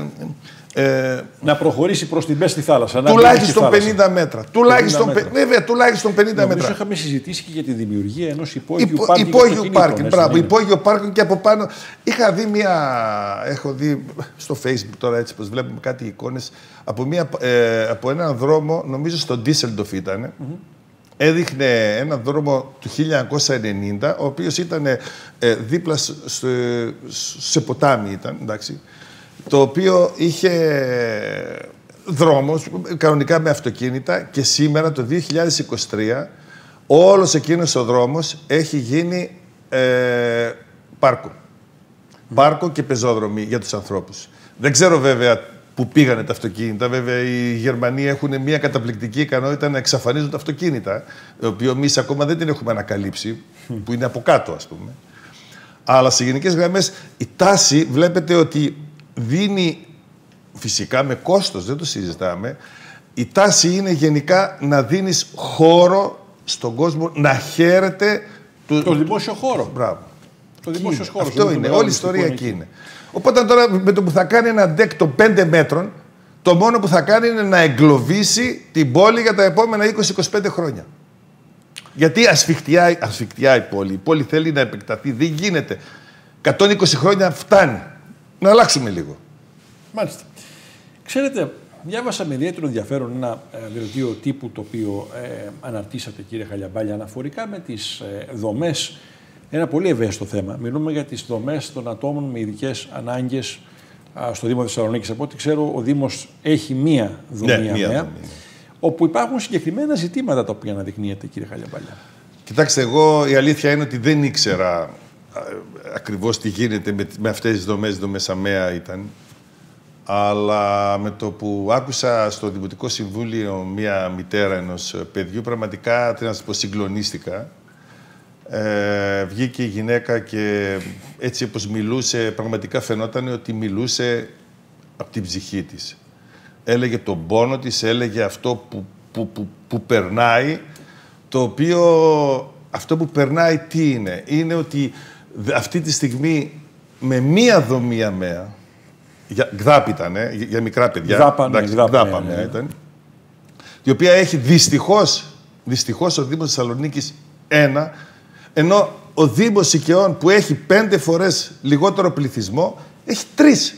Ε, να προχωρήσει προς την πέστη θάλασσα. Τουλάχιστον πενήντα μέτρα. Τουλάχιστον, πενήντα μέτρα. Βέβαια, τουλάχιστον πενήντα Νομίζω μέτρα. είχαμε συζητήσει και για τη δημιουργία ενός υπόγειου Υπο, πάρκινγκ. Υπόγειου πάρκινγκ, μπράβο. Υπόγειο πάρκινγκ και από πάνω. Είχα δει μία. Έχω δει στο Facebook τώρα, έτσι πως βλέπουμε κάτι εικόνες από, μία, ε, από έναν δρόμο, νομίζω στο Ντίσελντοφ ήταν. Mm-hmm. Έδειχνε έναν δρόμο του χίλια εννιακόσια ενενήντα, ο οποίος ήταν ε, δίπλα σε, σε ποτάμι, ήταν, εντάξει. Το οποίο είχε δρόμους, κανονικά με αυτοκίνητα, και σήμερα το δύο χιλιάδες είκοσι τρία όλος εκείνος ο δρόμος έχει γίνει ε, πάρκο. Mm. Πάρκο και πεζόδρομοι για τους ανθρώπους. Δεν ξέρω βέβαια που πήγανε τα αυτοκίνητα. Βέβαια οι Γερμανοί έχουν μια καταπληκτική ικανότητα να εξαφανίζουν τα αυτοκίνητα, το οποίο εμείς ακόμα δεν την έχουμε ανακαλύψει, mm. που είναι από κάτω, ας πούμε. Αλλά σε γενικές γραμμές η τάση βλέπετε ότι δίνει, φυσικά με κόστος, δεν το συζητάμε, η τάση είναι γενικά να δίνεις χώρο στον κόσμο να χαίρεται το, το δημόσιο χώρο. Μπράβο. Το δημόσιο χώρο. Αυτό είναι. Όλη η ιστορία εκεί είναι. Οπότε τώρα με το που θα κάνει ένα ντεκ των πέντε μέτρων, το μόνο που θα κάνει είναι να εγκλωβίσει την πόλη για τα επόμενα είκοσι με είκοσι πέντε χρόνια. Γιατί ασφιχτιάει, ασφιχτιάει η πόλη. Η πόλη θέλει να επεκταθεί. Δεν γίνεται. εκατόν είκοσι χρόνια φτάνει. Να αλλάξουμε λίγο. Μάλιστα. Ξέρετε, διάβασα με ιδιαίτερο ενδιαφέρον ένα ε, δελτίο τύπου το οποίο ε, αναρτήσατε, κύριε Χαλιαμπάλια, αναφορικά με τις ε, δομές. Ένα πολύ ευαίσθητο θέμα. Μιλούμε για τις δομές των ατόμων με ειδικές ανάγκες α, στο Δήμο Θεσσαλονίκης. Από ό,τι ξέρω, ο Δήμος έχει μία δομή, ναι, μία δομή, όπου υπάρχουν συγκεκριμένα ζητήματα τα οποία αναδεικνύεται, κύριε Χαλιαμπάλια. Κοιτάξτε, εγώ η αλήθεια είναι ότι δεν ήξερα ακριβώς τι γίνεται με, με αυτές τις δομές, δομές ΑΜΕΑ ήταν. Αλλά με το που άκουσα στο Δημοτικό Συμβούλιο μία μητέρα ενός παιδιού, πραγματικά, τι να σας πω, συγκλονίστηκα. Ε, βγήκε η γυναίκα και έτσι όπως μιλούσε, πραγματικά φαινόταν ότι μιλούσε από την ψυχή της. Έλεγε τον πόνο της, έλεγε αυτό που, που, που, που περνάει, το οποίο αυτό που περνάει τι είναι. Είναι ότι αυτή τη στιγμή με μία δομή ΑΜΕΑ, για, ΓΔΑΠ ήταν, ε, για, για μικρά παιδιά, ΓΔΑΠ, εντάξει, ναι, ΓΔΑΠ, ναι, ναι, ναι. ήταν, η οποία έχει δυστυχώς, δυστυχώς ο Δήμος Θεσσαλονίκης ένα, ενώ ο Δήμος Οικαιών που έχει πέντε φορές λιγότερο πληθυσμό, έχει τρεις.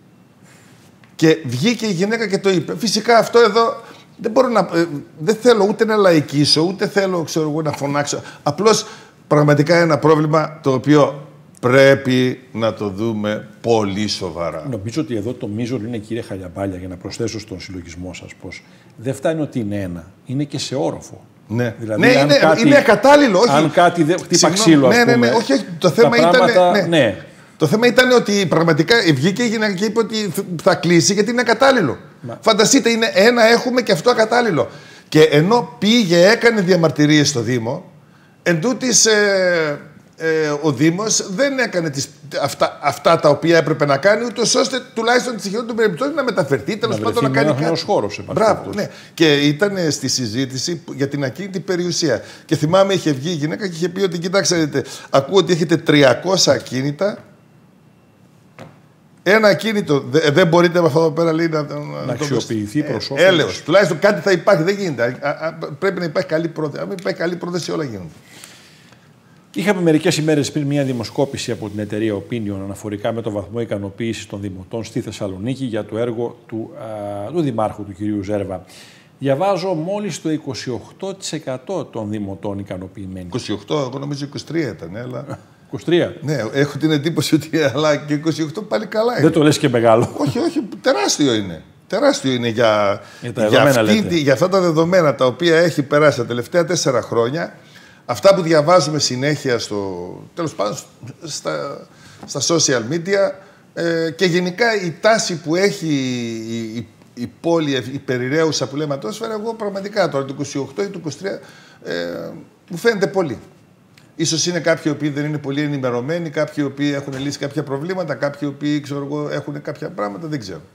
Και βγήκε η γυναίκα και το είπε. Φυσικά αυτό εδώ δεν μπορώ να... Ε, δεν θέλω ούτε να λαϊκίσω, ούτε θέλω, ξέρω εγώ, να φωνάξω. Απλώς πραγματικά ένα πρόβλημα το οποίο πρέπει να το δούμε πολύ σοβαρά. Νομίζω ότι εδώ το μείζον είναι, κύριε Χαλιαμπάλια, για να προσθέσω στον συλλογισμό σας, πως δεν φτάνει ότι είναι ένα, είναι και σε όροφο. Ναι, δηλαδή, ναι είναι, κάτι, είναι ακατάλληλο. Όχι. Αν κάτι δεν χτύπα ξύλο, ας ναι, πούμε. Ναι, ναι, όχι, όχι, το θέμα ήταν... Πράγματα, ναι. Ναι. Το θέμα ήταν ότι πραγματικά βγήκε η γυναίκα και είπε ότι θα κλείσει γιατί είναι ακατάλληλο. Μα. Φανταστείτε, είναι ένα έχουμε και αυτό ακατάλληλο. Και ενώ πήγε, έκανε διαμαρτυρίες στο Δήμο, εν τούτης, ε, ε, ο Δήμος δεν έκανε τις, αυτά, αυτά τα οποία έπρεπε να κάνει, ούτως ώστε τουλάχιστον τη χειρότερη περιπτώσει να μεταφερθεί, τέλος πάντων να κάνει κάτι. Χώρος, μπράβο, ναι. Και ήταν στη συζήτηση για την ακίνητη περιουσία. Και θυμάμαι, είχε βγει η γυναίκα και είχε πει ότι, κοιτάξτε, ακούω ότι έχετε τριακόσια ακίνητα. Ένα ακίνητο δεν δε μπορείτε με αυτό εδώ πέρα, λέει, να, να, να αξιοποιηθεί προς όφελος. Έλεος. Τουλάχιστον κάτι θα υπάρχει. Δεν γίνεται. Α, α, πρέπει να υπάρχει καλή πρόθεση. Αν υπάρχει καλή πρόθεση, όλα γίνονται. Είχαμε μερικές ημέρες πριν μια δημοσκόπηση από την εταιρεία Opinion αναφορικά με το βαθμό ικανοποίησης των δημοτών στη Θεσσαλονίκη για το έργο του, α, του Δημάρχου, του κυρίου Ζέρβα. Διαβάζω μόλις το είκοσι οκτώ τοις εκατό των δημοτών ικανοποιημένοι. είκοσι οκτώ, εγώ νομίζω είκοσι τρία ήταν, αλλά... είκοσι τρία. Ναι, έχω την εντύπωση ότι αλλά και είκοσι οκτώ πάλι καλά είναι. Δεν το λες και μεγάλο. Όχι, όχι, τεράστιο είναι. Τεράστιο είναι για, για, για, αυτή, για αυτά τα δεδομένα τα οποία έχει περάσει τα τελευταία τέσσερα χρόνια. Αυτά που διαβάζουμε συνέχεια στο, τέλος πάντων, στα, στα social media ε, και γενικά η τάση που έχει η, η, η πόλη, η περιραίουσα που λέμε ατμόσφαιρα, εγώ πραγματικά τώρα το είκοσι οκτώ ή το είκοσι τρία ε, μου φαίνεται πολύ. Ίσως είναι κάποιοι οι οποίοι δεν είναι πολύ ενημερωμένοι, κάποιοι οι οποίοι έχουν λύσει κάποια προβλήματα, κάποιοι οι οποίοι ξέρω εγώ, έχουν κάποια πράγματα, δεν ξέρω.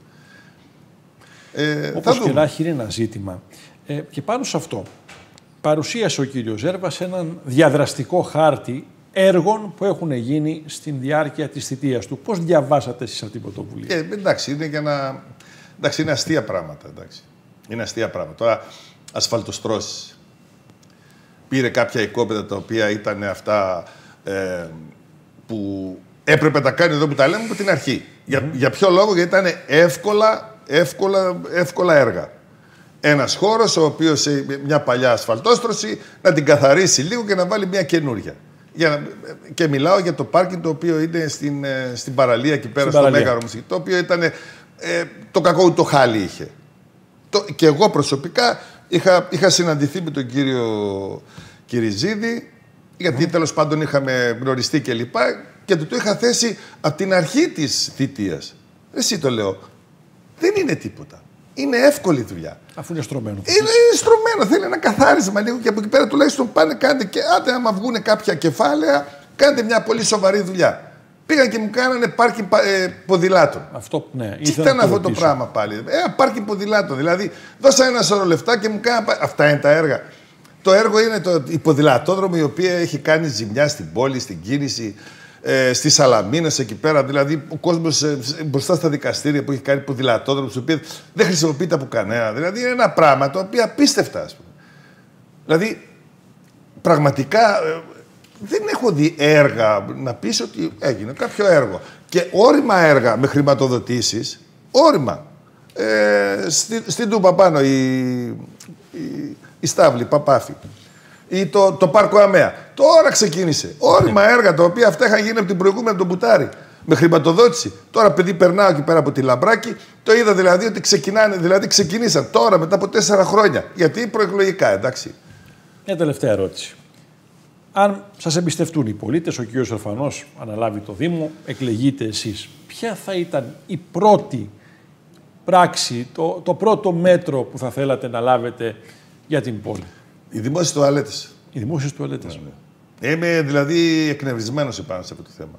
Ε, Όπως και να έχει, είναι ένα ζήτημα. Ε, και πάνω σε αυτό, παρουσίασε ο κύριος Ζέρβας έναν διαδραστικό χάρτη έργων που έχουν γίνει στην διάρκεια της θητείας του. Πώς διαβάσατε εσείς αυτή την πρωτοβουλία? Ε, εντάξει, είναι για να... εντάξει, είναι αστεία πράγματα. Εντάξει. Είναι αστεία πράγματα. Τώρα, ασφαλτοστρώσεις. Πήρε κάποια οικόπεδα τα οποία ήταν αυτά ε, που έπρεπε να κάνει εδώ που τα λέμε από την αρχή. Mm. Για, για ποιο λόγο? Γιατί ήταν εύκολα, εύκολα, εύκολα έργα. Ένας χώρος ο οποίος σε μια παλιά ασφαλτόστρωση να την καθαρίσει λίγο και να βάλει μια καινούρια. Για να, και μιλάω για το πάρκινγκ το οποίο είναι στην, στην παραλία εκεί πέρα, στην στο Μέγαρο Μουσική, το οποίο ήταν ε, το κακό το χάλι είχε. Το, και εγώ προσωπικά είχα, είχα συναντηθεί με τον κύριο Κυριζίδη, γιατί mm. τέλος πάντων είχαμε γνωριστεί και λοιπά, και του το είχα θέσει από την αρχή της θητείας. Εσύ το λέω, δεν είναι τίποτα. Είναι εύκολη δουλειά. Αφού είναι στρωμένο. Είναι στρωμένο. Θέλει ένα καθάρισμα λίγο και από εκεί πέρα τουλάχιστον πάνε κάντε και άντε άμα βγουν κάποια κεφάλαια, κάντε μια πολύ σοβαρή δουλειά. Πήγαν και μου κάνανε πάρκινγκ ε, ποδηλάτων. Αυτό, ναι. Τι ήταν αυτό το πράγμα πάλι. Ε, πάρκινγκ ποδηλάτων. Δηλαδή, δώσα ένα σωρό λεφτά και μου κάνανε. Αυτά είναι τα έργα. Το έργο είναι το, η ποδηλατόδρομη, η οποία έχει κάνει ζημιά στην πόλη, στην κίνηση, ε, στις Σαλαμίνες εκεί πέρα. Δηλαδή, ο κόσμος ε, μπροστά στα δικαστήρια που έχει κάνει ποδηλατόδρομη, η οποία δεν χρησιμοποιείται από κανένα. Δηλαδή, είναι ένα πράγμα το οποίο απίστευτα, ας πούμε. Δηλαδή, πραγματικά ε, δεν έχω δει έργα να πεις ότι έγινε κάποιο έργο. Και όρημα έργα με χρηματοδοτήσεις, όρημα. Ε, στη, στην Τούμπα πάνω η, η, η Στάβλη, Παπάφη. Ή το, το Πάρκο Αμαία. Τώρα ξεκίνησε. Όρημα έργα τα οποία αυτά είχαν γίνει από την προηγούμενη τον Μπουτάρη. Με χρηματοδότηση. Τώρα, παιδί, περνάω εκεί πέρα από τη Λαμπράκη, το είδα δηλαδή ότι ξεκινάνε, δηλαδή ξεκινήσαν τώρα μετά από τέσσερα χρόνια. Γιατί προεκλογικά, εντάξει. Μια τελευταία ερώτηση. Αν σας εμπιστευτούν οι πολίτες, ο κύριος Ορφανός αναλάβει το Δήμο, εκλεγείτε εσείς, ποια θα ήταν η πρώτη πράξη, το, το πρώτο μέτρο που θα θέλατε να λάβετε για την πόλη? Οι δημόσιες τουαλέτες. Οι δημόσιες τουαλέτες. Ναι, ναι. Είμαι δηλαδή εκνευρισμένος επάνω σε αυτό το θέμα.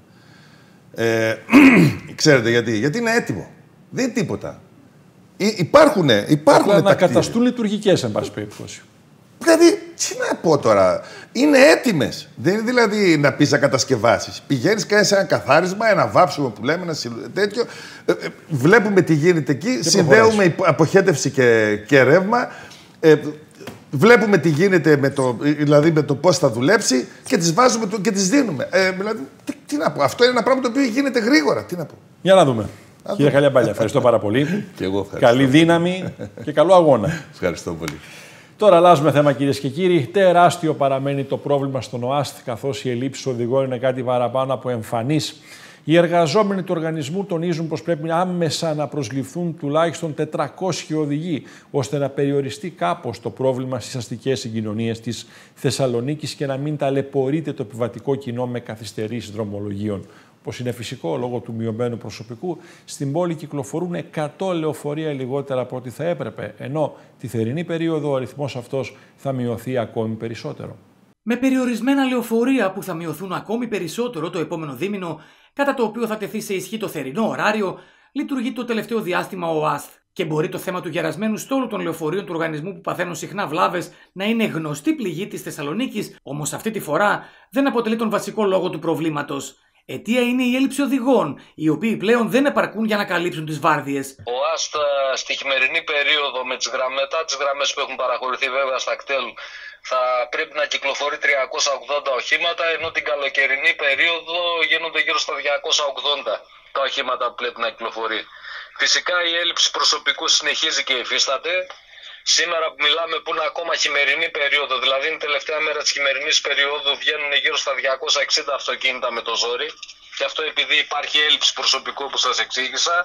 Ε, ξέρετε γιατί. Γιατί είναι έτοιμο. Δεν είναι τίποτα. Υπάρχουν, υπάρχουν Απλά τα να κτίρια. καταστούν λειτουργικές, εν πάση περιπτώσει. Δηλαδή, τι να πω τώρα. Είναι έτοιμες. Δεν είναι δηλαδή να πεις να κατασκευάσεις. Πηγαίνεις, κάνεις ένα καθάρισμα, ένα βάψιμο που λέμε, ένα συλλο... τέτοιο. Ε, ε, βλέπουμε τι γίνεται εκεί. Και συνδέουμε υπο... αποχέτευση και, και ρεύμα. Ε, βλέπουμε τι γίνεται με το, δηλαδή με το πώς θα δουλέψει και τις βάζουμε και τις δίνουμε. Ε, δηλαδή, τι, τι να πω. Αυτό είναι ένα πράγμα το οποίο γίνεται γρήγορα. Τι να πω. Για να δούμε. Α, Κύριε Χαλιαμπάλια, ευχαριστώ πάρα πολύ. Και εγώ ευχαριστώ. Καλή δύναμη και καλό αγώνα. Ευχαριστώ πολύ. Τώρα αλλάζουμε θέμα, κυρίες και κύριοι. Τεράστιο παραμένει το πρόβλημα στον ΟΑΣΤ, καθώς η ελλείψη οδηγών είναι κάτι παραπάνω από εμφανής. Οι εργαζόμενοι του οργανισμού τονίζουν πως πρέπει άμεσα να προσληφθούν τουλάχιστον τετρακόσιοι οδηγοί, ώστε να περιοριστεί κάπως το πρόβλημα στις αστικές συγκοινωνίες της Θεσσαλονίκης και να μην ταλαιπωρείται το επιβατικό κοινό με καθυστερήσεις δρομολογίων. Όπως είναι φυσικό, λόγω του μειωμένου προσωπικού, στην πόλη κυκλοφορούν εκατό λεωφορεία λιγότερα από ό,τι θα έπρεπε, ενώ τη θερινή περίοδο ο αριθμός αυτός θα μειωθεί ακόμη περισσότερο. Με περιορισμένα λεωφορεία που θα μειωθούν ακόμη περισσότερο το επόμενο δίμηνο, κατά το οποίο θα τεθεί σε ισχύ το θερινό ωράριο, λειτουργεί το τελευταίο διάστημα ο ΟΑΣΤ. Και μπορεί το θέμα του γερασμένου στόλου των λεωφορείων του οργανισμού που παθαίνουν συχνά βλάβες να είναι γνωστή πληγή της Θεσσαλονίκης, όμως αυτή τη φορά δεν αποτελεί τον βασικό λόγο του προβλήματος. Αιτία είναι η έλλειψη οδηγών, οι οποίοι πλέον δεν επαρκούν για να καλύψουν τις βάρδιες. Ο ΟΑΣΤ στη χειμερινή περίοδο με τις γραμμές, μετά τις γραμμές που έχουν παραχωρηθεί βέβαια στα κτέλ, θα πρέπει να κυκλοφορεί τριακόσια ογδόντα οχήματα, ενώ την καλοκαιρινή περίοδο γίνονται γύρω στα διακόσια ογδόντα τα οχήματα που πρέπει να κυκλοφορεί. Φυσικά η έλλειψη προσωπικού συνεχίζει και υφίσταται. Σήμερα που μιλάμε που είναι ακόμα χειμερινή περίοδο, δηλαδή είναι η τελευταία μέρα της χειμερινής περίοδου, βγαίνουν γύρω στα διακόσια εξήντα αυτοκίνητα με το ζόρι. Και αυτό επειδή υπάρχει έλλειψη προσωπικού που σας εξήγησα.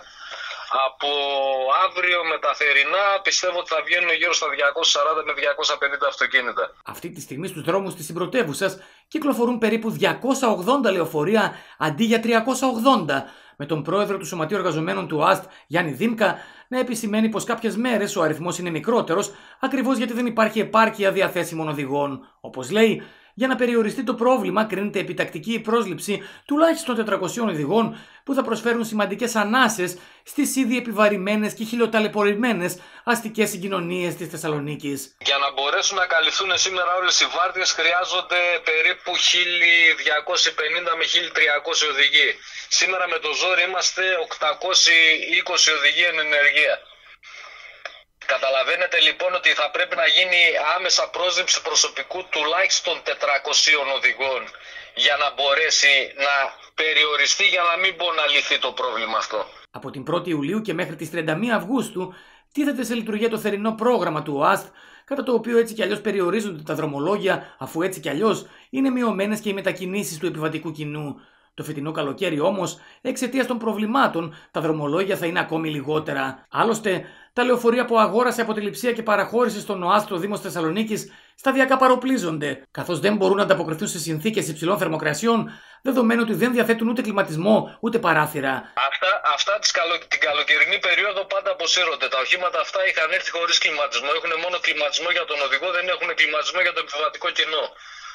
Από αύριο με τα θερινά πιστεύω ότι θα βγαίνουν γύρω στα διακόσια σαράντα με διακόσια πενήντα αυτοκίνητα. Αυτή τη στιγμή στους δρόμους της συμπρωτεύουσας κυκλοφορούν περίπου διακόσια ογδόντα λεωφορεία αντί για τριακόσια ογδόντα, με τον πρόεδρο του Σωματείου Εργαζομένων του ΟΑΣΤ, Γιάννη Δήμκα, να επισημαίνει πως κάποιες μέρες ο αριθμός είναι μικρότερος, ακριβώς γιατί δεν υπάρχει επάρκεια διαθέσιμων οδηγών. Όπως λέει, για να περιοριστεί το πρόβλημα, κρίνεται επιτακτική η πρόσληψη τουλάχιστον τετρακοσίων οδηγών που θα προσφέρουν σημαντικές ανάσες στις ήδη επιβαρημένες και χιλιοταλαιπωρημένες αστικές συγκοινωνίες της Θεσσαλονίκης. Για να μπορέσουν να καλυφθούν σήμερα όλες οι βάρδιες χρειάζονται περίπου χίλια διακόσια πενήντα με χίλια τριακόσιοι οδηγοί. Σήμερα με το ζόρι είμαστε οκτακόσιοι είκοσι οδηγοί εν ενεργεία. Καταλαβαίνετε λοιπόν ότι θα πρέπει να γίνει άμεσα πρόσληψη προσωπικού τουλάχιστον τετρακοσίων οδηγών για να μπορέσει να περιοριστεί, για να μην μπορεί να λυθεί το πρόβλημα αυτό. Από την πρώτη Ιουλίου και μέχρι τις τριάντα μία Αυγούστου τίθεται σε λειτουργία το θερινό πρόγραμμα του ΟΑΣΤ, κατά το οποίο έτσι κι αλλιώς περιορίζονται τα δρομολόγια, αφού έτσι κι αλλιώς είναι μειωμένες και οι μετακινήσεις του επιβατικού κοινού. Το φετινό καλοκαίρι όμως, εξαιτίας των προβλημάτων, τα δρομολόγια θα είναι ακόμη λιγότερα. Άλλωστε, τα λεωφορεία που αγόρασε από τη λειψία και παραχώρησε στον ΟΑΣΤ ο Δήμος Θεσσαλονίκης σταδιακά παροπλίζονται, καθώς δεν μπορούν να ανταποκριθούν σε συνθήκες υψηλών θερμοκρασιών, δεδομένου ότι δεν διαθέτουν ούτε κλιματισμό ούτε παράθυρα. Αυτά, αυτά της καλο, την καλοκαιρινή περίοδο πάντα αποσύρονται. Τα οχήματα αυτά είχαν έρθει χωρίς κλιματισμό. Έχουν μόνο κλιματισμό για τον οδηγό, δεν έχουν κλιματισμό για το επιβατικό κοινό.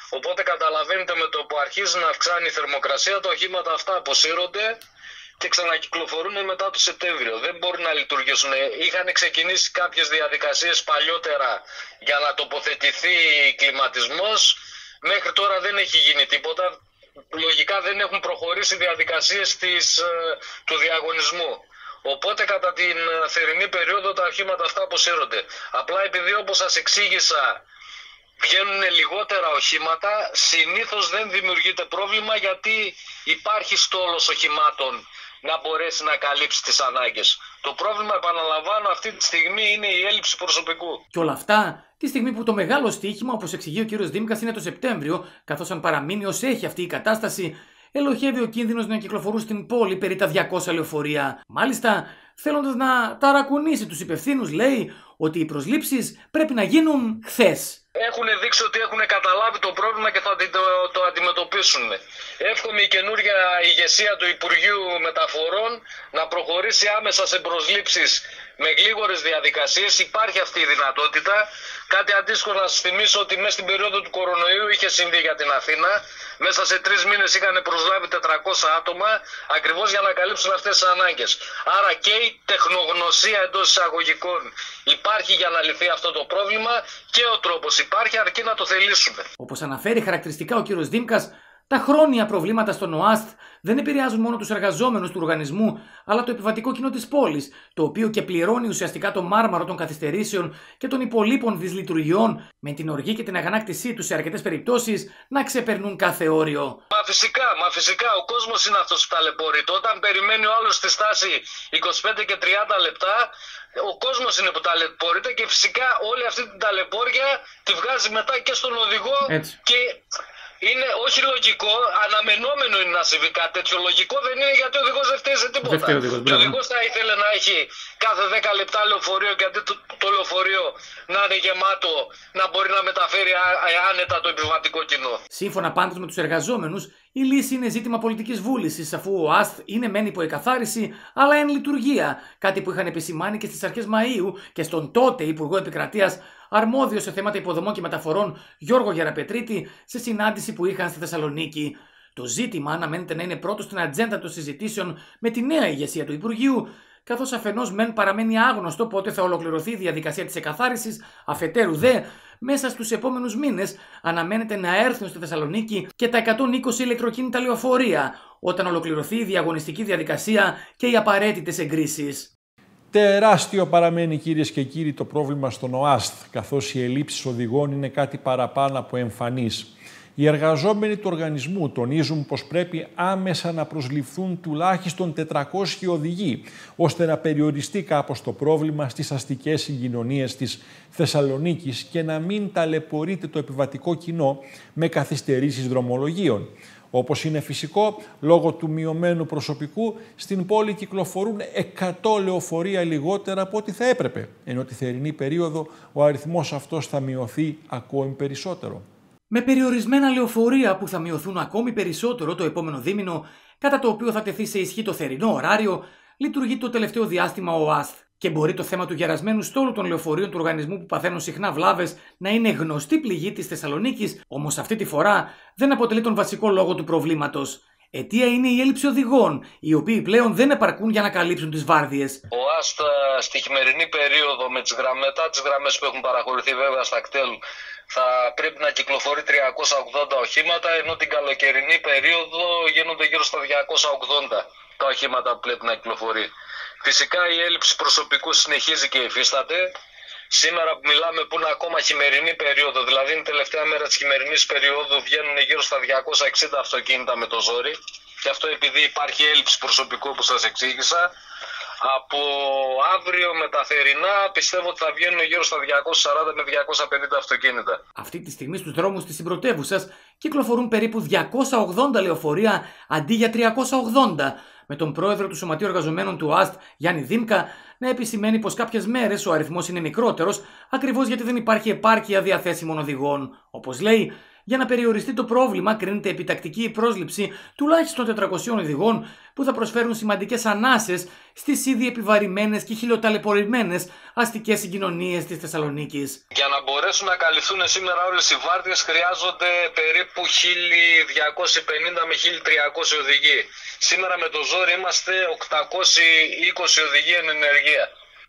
Οπότε καταλαβαίνετε, με το που αρχίζει να αυξάνει η θερμοκρασία, τα οχήματα αυτά αποσύρονται και ξανακυκλοφορούν μετά το Σεπτέμβριο. Δεν μπορούν να λειτουργήσουν. Είχαν ξεκινήσει κάποιες διαδικασίες παλιότερα για να τοποθετηθεί κλιματισμός. Μέχρι τώρα δεν έχει γίνει τίποτα. Λογικά δεν έχουν προχωρήσει διαδικασίες της, του διαγωνισμού. Οπότε κατά την θερινή περίοδο τα οχήματα αυτά αποσύρονται. Απλά επειδή, όπως σας εξήγησα, βγαίνουν λιγότερα οχήματα, συνήθως δεν δημιουργείται πρόβλημα, γιατί υπάρχει στόλος οχημάτων να μπορέσει να καλύψει τις ανάγκες. Το πρόβλημα, επαναλαμβάνω, αυτή τη στιγμή είναι η έλλειψη προσωπικού. Και όλα αυτά τη στιγμή που το μεγάλο στοίχημα, όπως εξηγεί ο κύριος Δήμκας, είναι το Σεπτέμβριο, καθώς αν παραμείνει ως έχει αυτή η κατάσταση, ελοχεύει ο κίνδυνος να κυκλοφορούν στην πόλη περί τα διακόσια λεωφορεία. Μάλιστα, θέλοντας να ταρακουνήσει τους υπευθύνους, λέει ότι οι προσλήψεις πρέπει να γίνουν χθες. Έχουν δείξει ότι έχουν καταλάβει το πρόβλημα και θα το, το αντιμετωπίσουν. Εύχομαι η καινούργια ηγεσία του Υπουργείου Μεταφορών να προχωρήσει άμεσα σε προσλήψεις με γλίγορες διαδικασίες. Υπάρχει αυτή η δυνατότητα. Κάτι αντίστοιχο να σας θυμίσω ότι μέσα στην περίοδο του κορονοϊού είχε συμβεί για την Αθήνα. Μέσα σε τρεις μήνες είχαν προσλάβει τετρακόσια άτομα ακριβώς για να καλύψουν αυτές τις ανάγκες. Άρα και η τεχνογνωσία εντός εισαγωγικών υπάρχει για να λυθεί αυτό το πρόβλημα και ο τρόπος υπάρχει, αρκεί να το θελήσουμε. Όπως αναφέρει χαρακτηριστικά ο κύριος Δήμκας, τα χρόνια προβλήματα στον ΟΑΣΤ δεν επηρεάζουν μόνο τους εργαζόμενους του οργανισμού, αλλά το επιβατικό κοινό της πόλης, το οποίο και πληρώνει ουσιαστικά το μάρμαρο των καθυστερήσεων και των υπολείπων δυσλειτουργιών, με την οργή και την αγανάκτησή τους σε αρκετές περιπτώσεις να ξεπερνούν κάθε όριο. Μα φυσικά, μα φυσικά, ο κόσμος είναι αυτός που ταλαιπωρείται. Όταν περιμένει ο άλλος στη στάση είκοσι πέντε και τριάντα λεπτά, ο κόσμος είναι που ταλαιπωρείται και φυσικά όλη αυτή την ταλαιπώρια τη βγάζει μετά και στον οδηγό. Έτσι. Και είναι όχι λογικό, αναμενόμενο είναι να συμβεί κάτι τέτοιο. Λογικό δεν είναι, γιατί ο οδηγός δεν φταίει σε τίποτα. Ο οδηγός θα ήθελε να έχει κάθε δέκα λεπτά λεωφορείο και αντί το, το λεωφορείο να είναι γεμάτο, να μπορεί να μεταφέρει άνετα το επιβατικό κοινό. Σύμφωνα πάντως με τους εργαζόμενους, η λύση είναι ζήτημα πολιτικής βούλησης, αφού ο ΑΣΤ είναι μεν υπό εκαθάριση, αλλά εν λειτουργία. Κάτι που είχαν επισημάνει και στις αρχές Μαΐου και στον τότε Υπουργό Επικρατείας, αρμόδιο σε θέματα υποδομών και μεταφορών, Γιώργο Γεραπετρίτη, σε συνάντηση που είχαν στη Θεσσαλονίκη. Το ζήτημα αναμένεται να είναι πρώτο στην ατζέντα των συζητήσεων με τη νέα ηγεσία του Υπουργείου, καθώς αφενός μεν παραμένει άγνωστο πότε θα ολοκληρωθεί η διαδικασία της εκαθάρισης, αφετέρου δε, μέσα στους επόμενους μήνες αναμένεται να έρθουν στη Θεσσαλονίκη και τα εκατόν είκοσι ηλεκτροκίνητα λεωφορεία, όταν ολοκληρωθεί η διαγωνιστική διαδικασία και οι απαραίτητες εγκρίσεις. Τεράστιο παραμένει, κυρίες και κύριοι, το πρόβλημα στον ΟΑΣΤ, καθώς οι ελλείψεις οδηγών είναι κάτι παραπάνω από εμφανείς. Οι εργαζόμενοι του οργανισμού τονίζουν πως πρέπει άμεσα να προσληφθούν τουλάχιστον τετρακόσιοι οδηγοί, ώστε να περιοριστεί κάπως το πρόβλημα στις αστικές συγκοινωνίες της Θεσσαλονίκης και να μην ταλαιπωρείται το επιβατικό κοινό με καθυστερήσεις δρομολογίων. Όπως είναι φυσικό, λόγω του μειωμένου προσωπικού, στην πόλη κυκλοφορούν εκατό λεωφορεία λιγότερα από ό,τι θα έπρεπε, ενώ τη θερινή περίοδο ο αριθμός αυτός θα μειωθεί ακόμη περισσότερο. Με περιορισμένα λεωφορεία που θα μειωθούν ακόμη περισσότερο το επόμενο δίμηνο, κατά το οποίο θα τεθεί σε ισχύ το θερινό ωράριο, λειτουργεί το τελευταίο διάστημα ο ΟΑΣΤ. Και μπορεί το θέμα του γερασμένου στόλου των λεωφορείων του οργανισμού που παθαίνουν συχνά βλάβες να είναι γνωστή πληγή της Θεσσαλονίκης, όμως αυτή τη φορά δεν αποτελεί τον βασικό λόγο του προβλήματος. Αιτία είναι η έλλειψη οδηγών, οι οποίοι πλέον δεν επαρκούν για να καλύψουν τις βάρδιες. Ο ΑΣΤ στη χειμερινή περίοδο, με τις γραμμές, μετά τις γραμμές που έχουν παραχωρηθεί βέβαια στα κτέλ, θα πρέπει να κυκλοφορεί τριακόσια ογδόντα οχήματα, ενώ την καλοκαιρινή περίοδο γίνονται γύρω στα διακόσια ογδόντα τα οχήματα που πρέπει να κυκλοφορεί. Φυσικά η έλλειψη προσωπικού συνεχίζει και υφίσταται. Σήμερα που μιλάμε, που είναι ακόμα χειμερινή περίοδο, δηλαδή είναι η τελευταία μέρα της χειμερινής περίοδου, βγαίνουν γύρω στα διακόσια εξήντα αυτοκίνητα με το ζόρι. Και αυτό επειδή υπάρχει έλλειψη προσωπικού, όπως σας εξήγησα. Από αύριο με τα θερινά πιστεύω ότι θα βγαίνουν γύρω στα διακόσια σαράντα με διακόσια πενήντα αυτοκίνητα. Αυτή τη στιγμή στους δρόμους της συμπρωτεύουσας κυκλοφορούν περίπου διακόσια ογδόντα λεωφορεία αντί για τριακόσια ογδόντα, με τον πρόεδρο του Σωματείου Εργαζομένων του ΟΑΣΤ, Γιάννη Δήμκα, να επισημαίνει πως κάποιες μέρες ο αριθμός είναι μικρότερος, ακριβώς γιατί δεν υπάρχει επάρκεια διαθέσιμων οδηγών. Όπως λέει, Για να περιοριστεί το πρόβλημα, κρίνεται επιτακτική η πρόσληψη τουλάχιστον τετρακοσίων οδηγών που θα προσφέρουν σημαντικές ανάσες στις ήδη επιβαρημένες και χιλιοταλαιπωρημένες αστικές συγκοινωνίες της Θεσσαλονίκης. Για να μπορέσουν να καλυφθούν σήμερα όλες οι βάρδιες χρειάζονται περίπου χίλια διακόσια πενήντα με χίλια τριακόσιοι οδηγοί. Σήμερα με το ζόρι είμαστε οκτακόσιοι είκοσι οδηγοί εν ενεργεία.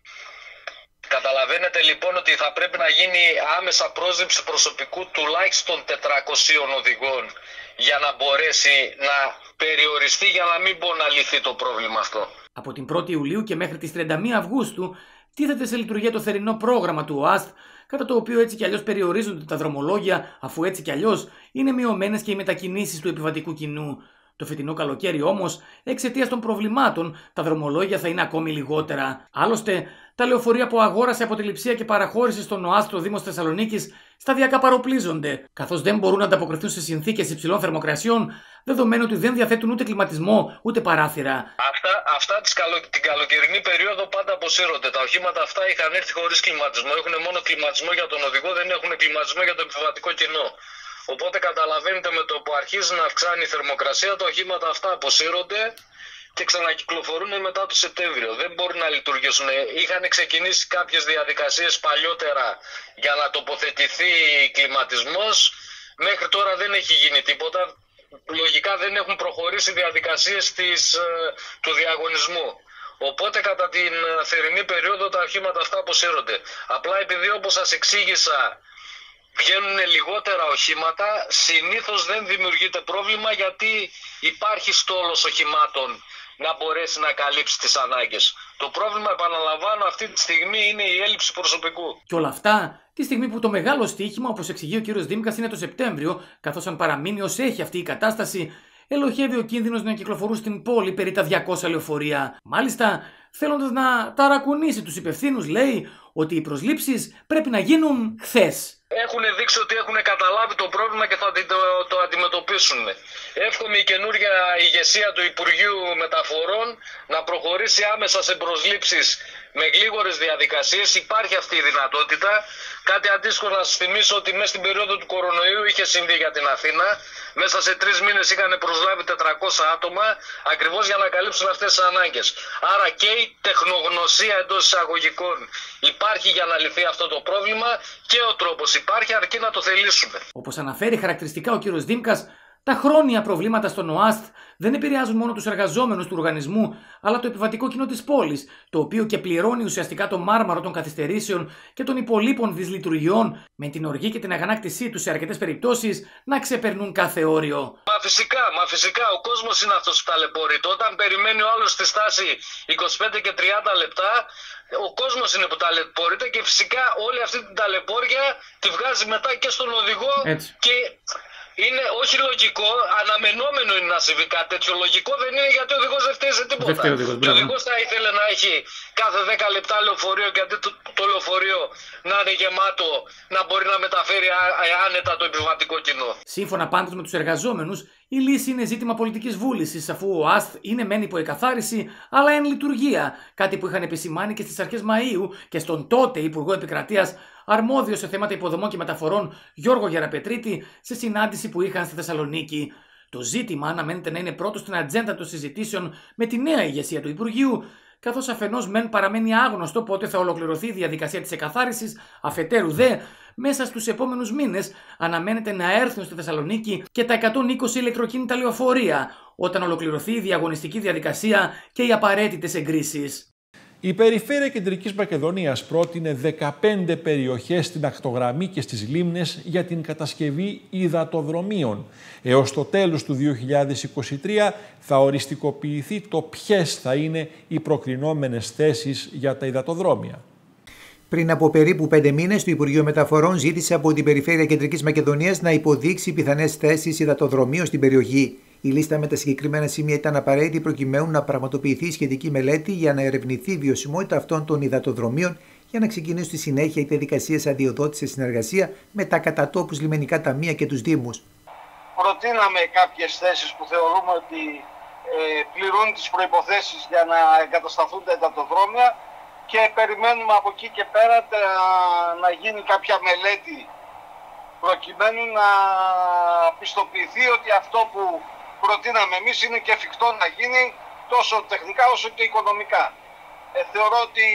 Καταλαβαίνετε λοιπόν ότι θα πρέπει να γίνει άμεσα πρόσληψη προσωπικού τουλάχιστον τετρακοσίων οδηγών για να μπορέσει να περιοριστεί, για να μην πω να λυθεί το πρόβλημα αυτό. Από την πρώτη Ιουλίου και μέχρι τις τριάντα μία Αυγούστου τίθεται σε λειτουργία το θερινό πρόγραμμα του ΟΑΣΤ, κατά το οποίο έτσι κι αλλιώς περιορίζονται τα δρομολόγια, αφού έτσι κι αλλιώς είναι μειωμένες και οι μετακινήσεις του επιβατικού κοινού. Το φετινό καλοκαίρι όμως, εξαιτίας των προβλημάτων, τα δρομολόγια θα είναι ακόμη λιγότερα. Άλλωστε, τα λεωφορεία που αγόρασε από τη λειψία και παραχώρησε στον ΟΑΣΤ ο Δήμος Θεσσαλονίκης σταδιακά παροπλίζονται, καθώς δεν μπορούν να ανταποκριθούν σε συνθήκες υψηλών θερμοκρασιών, δεδομένου ότι δεν διαθέτουν ούτε κλιματισμό ούτε παράθυρα. Αυτά, αυτά της καλο, την καλοκαιρινή περίοδο πάντα αποσύρονται. Τα οχήματα αυτά είχαν έρθει χωρίς κλιματισμό. Έχουν μόνο κλιματισμό για τον οδηγό, δεν έχουν κλιματισμό για το επιβατικό κοινό. Οπότε καταλαβαίνετε, με το που αρχίζει να αυξάνει η θερμοκρασία, τα οχήματα αυτά αποσύρονται και ξανακυκλοφορούν μετά το Σεπτέμβριο. Δεν μπορούν να λειτουργήσουν. Είχαν ξεκινήσει κάποιες διαδικασίες παλιότερα για να τοποθετηθεί κλιματισμός. Μέχρι τώρα δεν έχει γίνει τίποτα. Λογικά δεν έχουν προχωρήσει διαδικασίες της, του διαγωνισμού. Οπότε κατά την θερινή περίοδο τα οχήματα αυτά αποσύρονται. Απλά επειδή, όπως σας εξήγησα, βγαίνουν λιγότερα οχήματα, συνήθως δεν δημιουργείται πρόβλημα, γιατί υπάρχει στόλος οχημάτων να μπορέσει να καλύψει τις ανάγκες. Το πρόβλημα, επαναλαμβάνω, αυτή τη στιγμή είναι η έλλειψη προσωπικού. Και όλα αυτά τη στιγμή που το μεγάλο στοίχημα, όπως εξηγεί ο κύριος Δήμκας, είναι το Σεπτέμβριο, καθώς αν παραμείνει ως έχει αυτή η κατάσταση, ελοχεύει ο κίνδυνος να κυκλοφορούν στην πόλη περί τα διακόσια λεωφορεία. Μάλιστα, θέλοντας να ταρακουνήσει τους υπευθύνους, λέει ότι οι προσλήψεις πρέπει να γίνουν χθες. Έχουν δείξει ότι έχουν καταλάβει το πρόβλημα και θα το, το αντιμετωπίσουν. Εύχομαι η καινούργια ηγεσία του Υπουργείου Μεταφορών να προχωρήσει άμεσα σε προσλήψεις με γλίγορες διαδικασίες. Υπάρχει αυτή η δυνατότητα. Κάτι αντίστοιχο να σας θυμίσω ότι μέσα στην περίοδο του κορονοϊού είχε συμβεί για την Αθήνα. Μέσα σε τρεις μήνες είχαν προσλάβει τετρακόσια άτομα ακριβώς για να καλύψουν αυτές τις ανάγκες. Άρα και η τεχνογνωσία εντός εισαγωγικών υπάρχει για να λυθεί αυτό το πρόβλημα και ο τρόπος υπάρχει, αρκεί να το θελήσουμε. Όπως αναφέρει χαρακτηριστικά ο κύριος Δήμκας, τα χρόνια προβλήματα στον ΟΑΣΤ δεν επηρεάζουν μόνο τους εργαζόμενους του οργανισμού, αλλά το επιβατικό κοινό της πόλης, το οποίο και πληρώνει ουσιαστικά το μάρμαρο των καθυστερήσεων και των υπολείπων δυσλειτουργιών, με την οργή και την αγανάκτησή τους σε αρκετές περιπτώσεις να ξεπερνούν κάθε όριο. Μα φυσικά, μα φυσικά, ο κόσμος είναι αυτός που ταλαιπωρείται. Όταν περιμένει ο άλλος στη στάση είκοσι πέντε και τριάντα λεπτά, ο κόσμος είναι που ταλαιπωρείται και φυσικά όλη αυτή την ταλαιπώρια τη βγάζει μετά και στον οδηγό. Έτσι. Και είναι όχι λογικό, αναμενόμενο είναι να συμβεί κάτι τέτοιο. Λογικό δεν είναι, γιατί ο οδηγός δεν φταίει σε τίποτα. Δεν φταίει ο οδηγός, ο οδηγός θα ήθελε να έχει κάθε δέκα λεπτά λεωφορείο και αντί το, το λεωφορείο να είναι γεμάτο, να μπορεί να μεταφέρει άνετα το επιβατικό κοινό. Σύμφωνα πάντως με τους εργαζόμενους, η λύση είναι ζήτημα πολιτικής βούλησης, αφού ο ΑΣΤ είναι μεν υπό εκαθάριση, αλλά εν λειτουργία. Κάτι που είχαν επισημάνει και στις αρχές Μαΐου και στον τότε Υπουργό Επικρατείας, αρμόδιο σε θέματα υποδομών και μεταφορών, Γιώργο Γεραπετρίτη, σε συνάντηση που είχαν στη Θεσσαλονίκη. Το ζήτημα αναμένεται να είναι πρώτο στην ατζέντα των συζητήσεων με τη νέα ηγεσία του Υπουργείου, καθώς αφενός μεν παραμένει άγνωστο πότε θα ολοκληρωθεί η διαδικασία της εκαθάρισης, αφετέρου δε, μέσα στους επόμενους μήνες αναμένεται να έρθουν στη Θεσσαλονίκη και τα εκατόν είκοσι ηλεκτροκίνητα λεωφορεία, όταν ολοκληρωθεί η διαγωνιστική διαδικασία και οι απαραίτητες εγκρίσεις. Η Περιφέρεια Κεντρικής Μακεδονίας πρότεινε δεκαπέντε περιοχές στην ακτογραμμή και στις λίμνες για την κατασκευή υδατοδρομίων. Έως το τέλος του δύο χιλιάδες είκοσι τρία θα οριστικοποιηθεί το ποιες θα είναι οι προκρινόμενες θέσεις για τα υδατοδρόμια. Πριν από περίπου πέντε μήνες, το Υπουργείο Μεταφορών ζήτησε από την Περιφέρεια Κεντρικής Μακεδονίας να υποδείξει πιθανές θέσεις υδατοδρομίων στην περιοχή. Η λίστα με τα συγκεκριμένα σημεία ήταν απαραίτητη προκειμένου να πραγματοποιηθεί σχετική μελέτη για να ερευνηθεί η βιωσιμότητα αυτών των υδατοδρομίων για να ξεκινήσουν στη συνέχεια οι διαδικασίες αδειοδότησης σε συνεργασία με τα κατατόπους λιμενικά ταμεία και τους Δήμους. Προτείναμε κάποιες θέσεις που θεωρούμε ότι ε, πληρούν τις προϋποθέσεις για να εγκατασταθούν τα υδατοδρόμια και περιμένουμε από εκεί και πέρα τα, να γίνει κάποια μελέτη προκειμένου να πιστοποιηθεί ότι αυτό που προτείναμε εμείς είναι και εφικτό να γίνει τόσο τεχνικά όσο και οικονομικά. Ε, θεωρώ ότι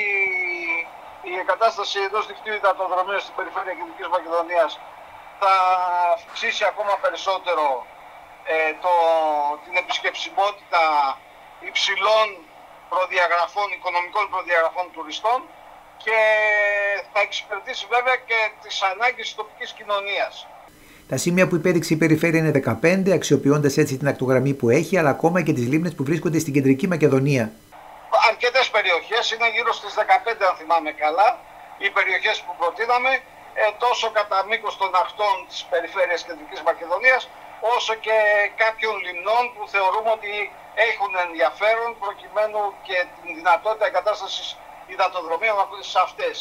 η εγκατάσταση ενός δικτύου υδατοδρομίων στην περιφέρεια Κεντρικής Μακεδονίας θα αυξήσει ακόμα περισσότερο ε, το, την επισκεψιμότητα υψηλών προδιαγραφών, οικονομικών προδιαγραφών τουριστών και θα εξυπηρετήσει βέβαια και τις ανάγκες της τοπικής κοινωνίας. Τα σημεία που υπέδειξε η περιφέρεια είναι δεκαπέντε, αξιοποιώντας έτσι την ακτογραμμή που έχει, αλλά ακόμα και τις λίμνες που βρίσκονται στην Κεντρική Μακεδονία. Αρκετές περιοχές, είναι γύρω στις δεκαπέντε αν θυμάμαι καλά, οι περιοχές που προτείναμε, ε, τόσο κατά μήκος των ακτών της περιφέρειας Κεντρικής Μακεδονίας, όσο και κάποιων λιμνών που θεωρούμε ότι έχουν ενδιαφέρον προκειμένου και την δυνατότητα εγκατάστασης υδατοδρομίων σε αυτές.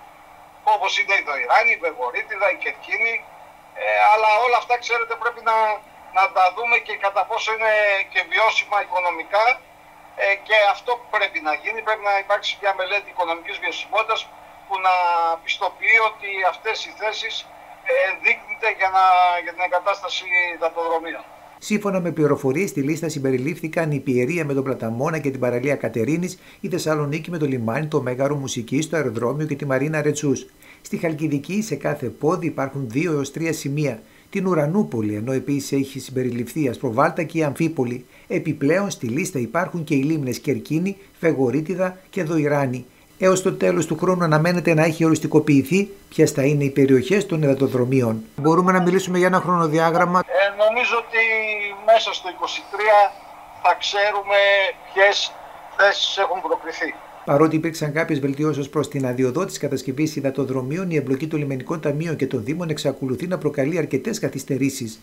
Όπως είναι η Δοϊράνη, η Βεγορίτιδα, η Κερκίνη, ε, αλλά όλα αυτά ξέρετε πρέπει να, να τα δούμε και κατά πόσο είναι και βιώσιμα οικονομικά. Ε, και αυτό που πρέπει να γίνει, πρέπει να υπάρξει μια μελέτη οικονομικής βιωσιμότητας που να πιστοποιεί ότι αυτές οι θέσεις ε, δείχνονται για, να, για την εγκατάσταση υδατοδρομίων. Σύμφωνα με πληροφορίες, στη λίστα συμπεριλήφθηκαν η Πιερία με τον Πλαταμόνα και την παραλία Κατερίνης, η Θεσσαλονίκη με το λιμάνι, το Μέγαρο Μουσικής, το αεροδρόμιο και τη Μαρίνα Ρετσούς. Στη Χαλκιδική, σε κάθε πόδι υπάρχουν δύο έως τρία σημεία. Την Ουρανούπολη, ενώ επίσης έχει συμπεριληφθεί η Ασπροβάλτα και η Αμφίπολη. Επιπλέον στη λίστα υπάρχουν και οι λίμνες Κερκίνη, Φεγορίτιδα και Δοϊράνη. Έως το τέλος του χρόνου αναμένεται να έχει οριστικοποιηθεί ποιες θα είναι οι περιοχές των υδατοδρομίων. Μπορούμε να μιλήσουμε για ένα χρονοδιάγραμμα. Ε, νομίζω ότι μέσα στο είκοσι τρία θα ξέρουμε ποιες θέσεις έχουν προκριθεί. Παρότι υπήρξαν κάποιες βελτιώσεις προς την αδειοδότηση κατασκευής υδατοδρομίων, η εμπλοκή των λιμενικών ταμείων και των Δήμων εξακολουθεί να προκαλεί αρκετές καθυστερήσεις.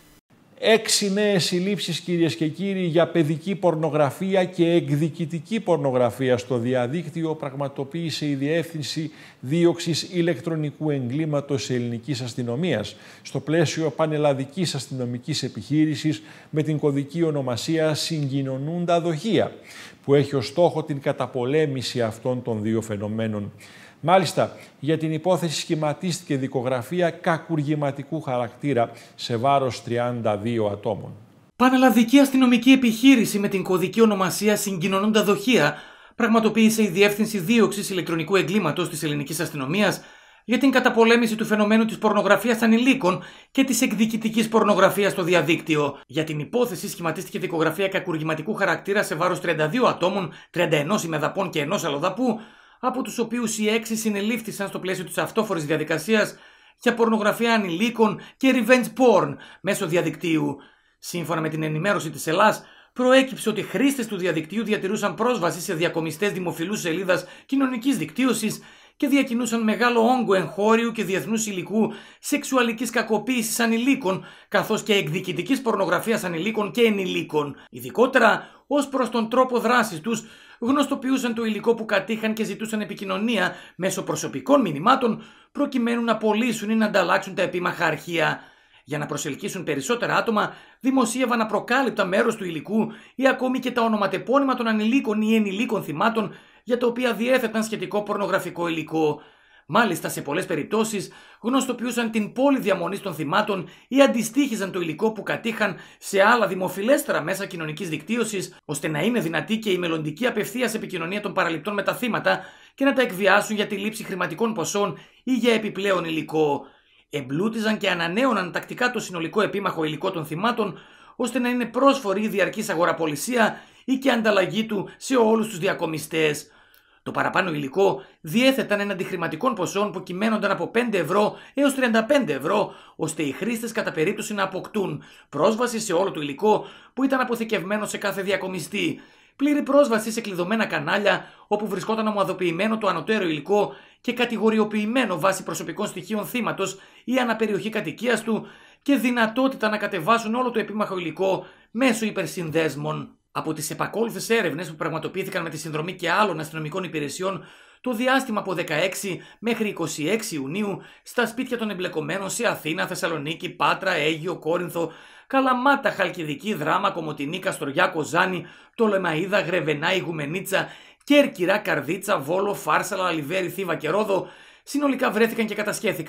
Έξι νέες συλλήψεις, κυρίες και κύριοι, για παιδική πορνογραφία και εκδικητική πορνογραφία στο διαδίκτυο πραγματοποίησε η Διεύθυνση Δίωξης Ηλεκτρονικού Εγκλήματος Ελληνικής Αστυνομίας στο πλαίσιο πανελλαδικής αστυνομικής επιχείρησης με την κωδική ονομασία «Συγκοινωνούντα δοχεία», που έχει ως στόχο την καταπολέμηση αυτών των δύο φαινομένων. Μάλιστα, για την υπόθεση σχηματίστηκε δικογραφία κακουργηματικού χαρακτήρα σε βάρος τριάντα δύο ατόμων. Πανελλαδική αστυνομική επιχείρηση με την κωδική ονομασία «Συγκοινωνούντα δοχεία» πραγματοποίησε η Διεύθυνση Δίωξης Ηλεκτρονικού Εγκλήματος της Ελληνικής Αστυνομίας για την καταπολέμηση του φαινομένου της πορνογραφίας ανηλίκων και της εκδικητικής πορνογραφίας στο διαδίκτυο. Για την υπόθεση σχηματίστηκε δικογραφία κακουργηματικού χαρακτήρα σε βάρος τριάντα δύο ατόμων, τριάντα ένα ημεδαπών και ενός αλλοδαπού, από τους οποίους οι έξι συνελήφθησαν στο πλαίσιο της αυτόφορης διαδικασίας για πορνογραφία ανηλίκων και revenge porn μέσω διαδικτύου. Σύμφωνα με την ενημέρωση της Ελλάς, προέκυψε ότι χρήστες του διαδικτύου διατηρούσαν πρόσβαση σε διακομιστές δημοφιλούς σελίδας κοινωνικής δικτύωσης και διακινούσαν μεγάλο όγκο εγχώριου και διεθνούς υλικού σεξουαλικής κακοποίησης ανηλίκων, καθώς και εκδικητικής πορνογραφίας ανηλίκων και ενηλίκων. Ειδικότερα, ως προς τον τρόπο δράσης τους, γνωστοποιούσαν το υλικό που κατήχαν και ζητούσαν επικοινωνία μέσω προσωπικών μηνυμάτων, προκειμένου να πωλήσουν ή να ανταλλάξουν τα επίμαχα αρχεία. Για να προσελκύσουν περισσότερα άτομα, δημοσίευαν απροκάλυπτα μέρος του υλικού ή ακόμη και τα ονοματεπώνυμα των ανηλίκων ή ενηλίκων θυμάτων, για τα οποία διέθεταν σχετικό πορνογραφικό υλικό. Μάλιστα, σε πολλές περιπτώσεις γνωστοποιούσαν την πόλη διαμονής των θυμάτων ή αντιστοίχιζαν το υλικό που κατήχαν σε άλλα δημοφιλέστερα μέσα κοινωνικής δικτύωσης, ώστε να είναι δυνατή και η μελλοντική απευθείας επικοινωνία των παραληπτών με τα θύματα και να τα εκβιάσουν για τη λήψη χρηματικών ποσών ή για επιπλέον υλικό. Εμπλούτιζαν και ανανέωναν τακτικά το συνολικό επίμαχο υλικό των θυμάτων, ώστε να είναι πρόσφορη η διαρκής αγοραπολισία ή και ανταλλαγή του σε όλους τους διακομιστές. Το παραπάνω υλικό διέθεταν έναντι χρηματικών ποσών που κυμαίνονταν από πέντε ευρώ έως τριάντα πέντε ευρώ, ώστε οι χρήστες κατά περίπτωση να αποκτούν πρόσβαση σε όλο το υλικό που ήταν αποθηκευμένο σε κάθε διακομιστή, πλήρη πρόσβαση σε κλειδωμένα κανάλια όπου βρισκόταν ομαδοποιημένο το ανωτέρω υλικό και κατηγοριοποιημένο βάσει προσωπικών στοιχείων θύματος ή αναπεριοχή κατοικίας του και δυνατότητα να κατεβάσουν όλο το επίμαχο υλικό μέσω υπερσυνδέσμων. Από τις επακόλουθες έρευνες που πραγματοποιήθηκαν με τη συνδρομή και άλλων αστυνομικών υπηρεσιών το διάστημα από δεκαέξι μέχρι είκοσι έξι Ιουνίου στα σπίτια των εμπλεκομένων σε Αθήνα, Θεσσαλονίκη, Πάτρα, Αίγυο, Κόρινθο, Καλαμάτα, Χαλκιδική, Δράμα, Κομοτηνή, Καστοριά, Κοζάνη, Πτολεμαΐδα, Γρεβενά, Ιγουμενίτσα, Κέρκυρα, Καρδίτσα, Βόλο, Φάρσαλα, Λιβέρι, Θήβα και Ρόδο, συνολικά βρέθηκαν και κατασχέθηκαν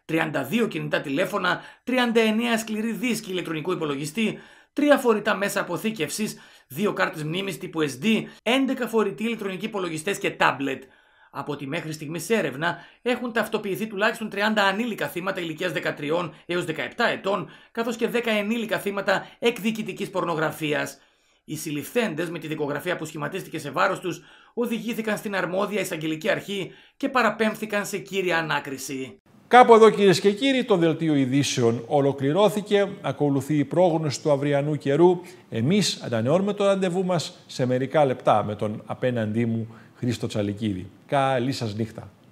τριάντα δύο κινητά τηλέφωνα, τριάντα εννέα σκληροί δίσκοι ηλεκτρονικού υπολογιστή, τρία φορητά μέσα αποθήκευσης, δύο κάρτες μνήμης τύπου ες ντι, έντεκα φορητοί ηλεκτρονικοί υπολογιστές και τάμπλετ. Από τη μέχρι στιγμής έρευνα έχουν ταυτοποιηθεί τουλάχιστον τριάντα ανήλικα θύματα ηλικίας δεκατρία έως δεκαεπτά ετών, καθώς και δέκα ενήλικα θύματα εκδικητικής πορνογραφίας. Οι συλληφθέντες, με τη δικογραφία που σχηματίστηκε σε βάρος τους, οδηγήθηκαν στην αρμόδια εισαγγελική αρχή και παραπέμφθηκαν σε κύρια ανάκριση. Κάπου εδώ, κυρίες και κύριοι, το δελτίο ειδήσεων ολοκληρώθηκε. Ακολουθεί η πρόγνωση του αυριανού καιρού. Εμείς ανανεώνουμε το ραντεβού μας σε μερικά λεπτά με τον απέναντί μου Χρήστο Τσαλικίδη. Καλή σας νύχτα.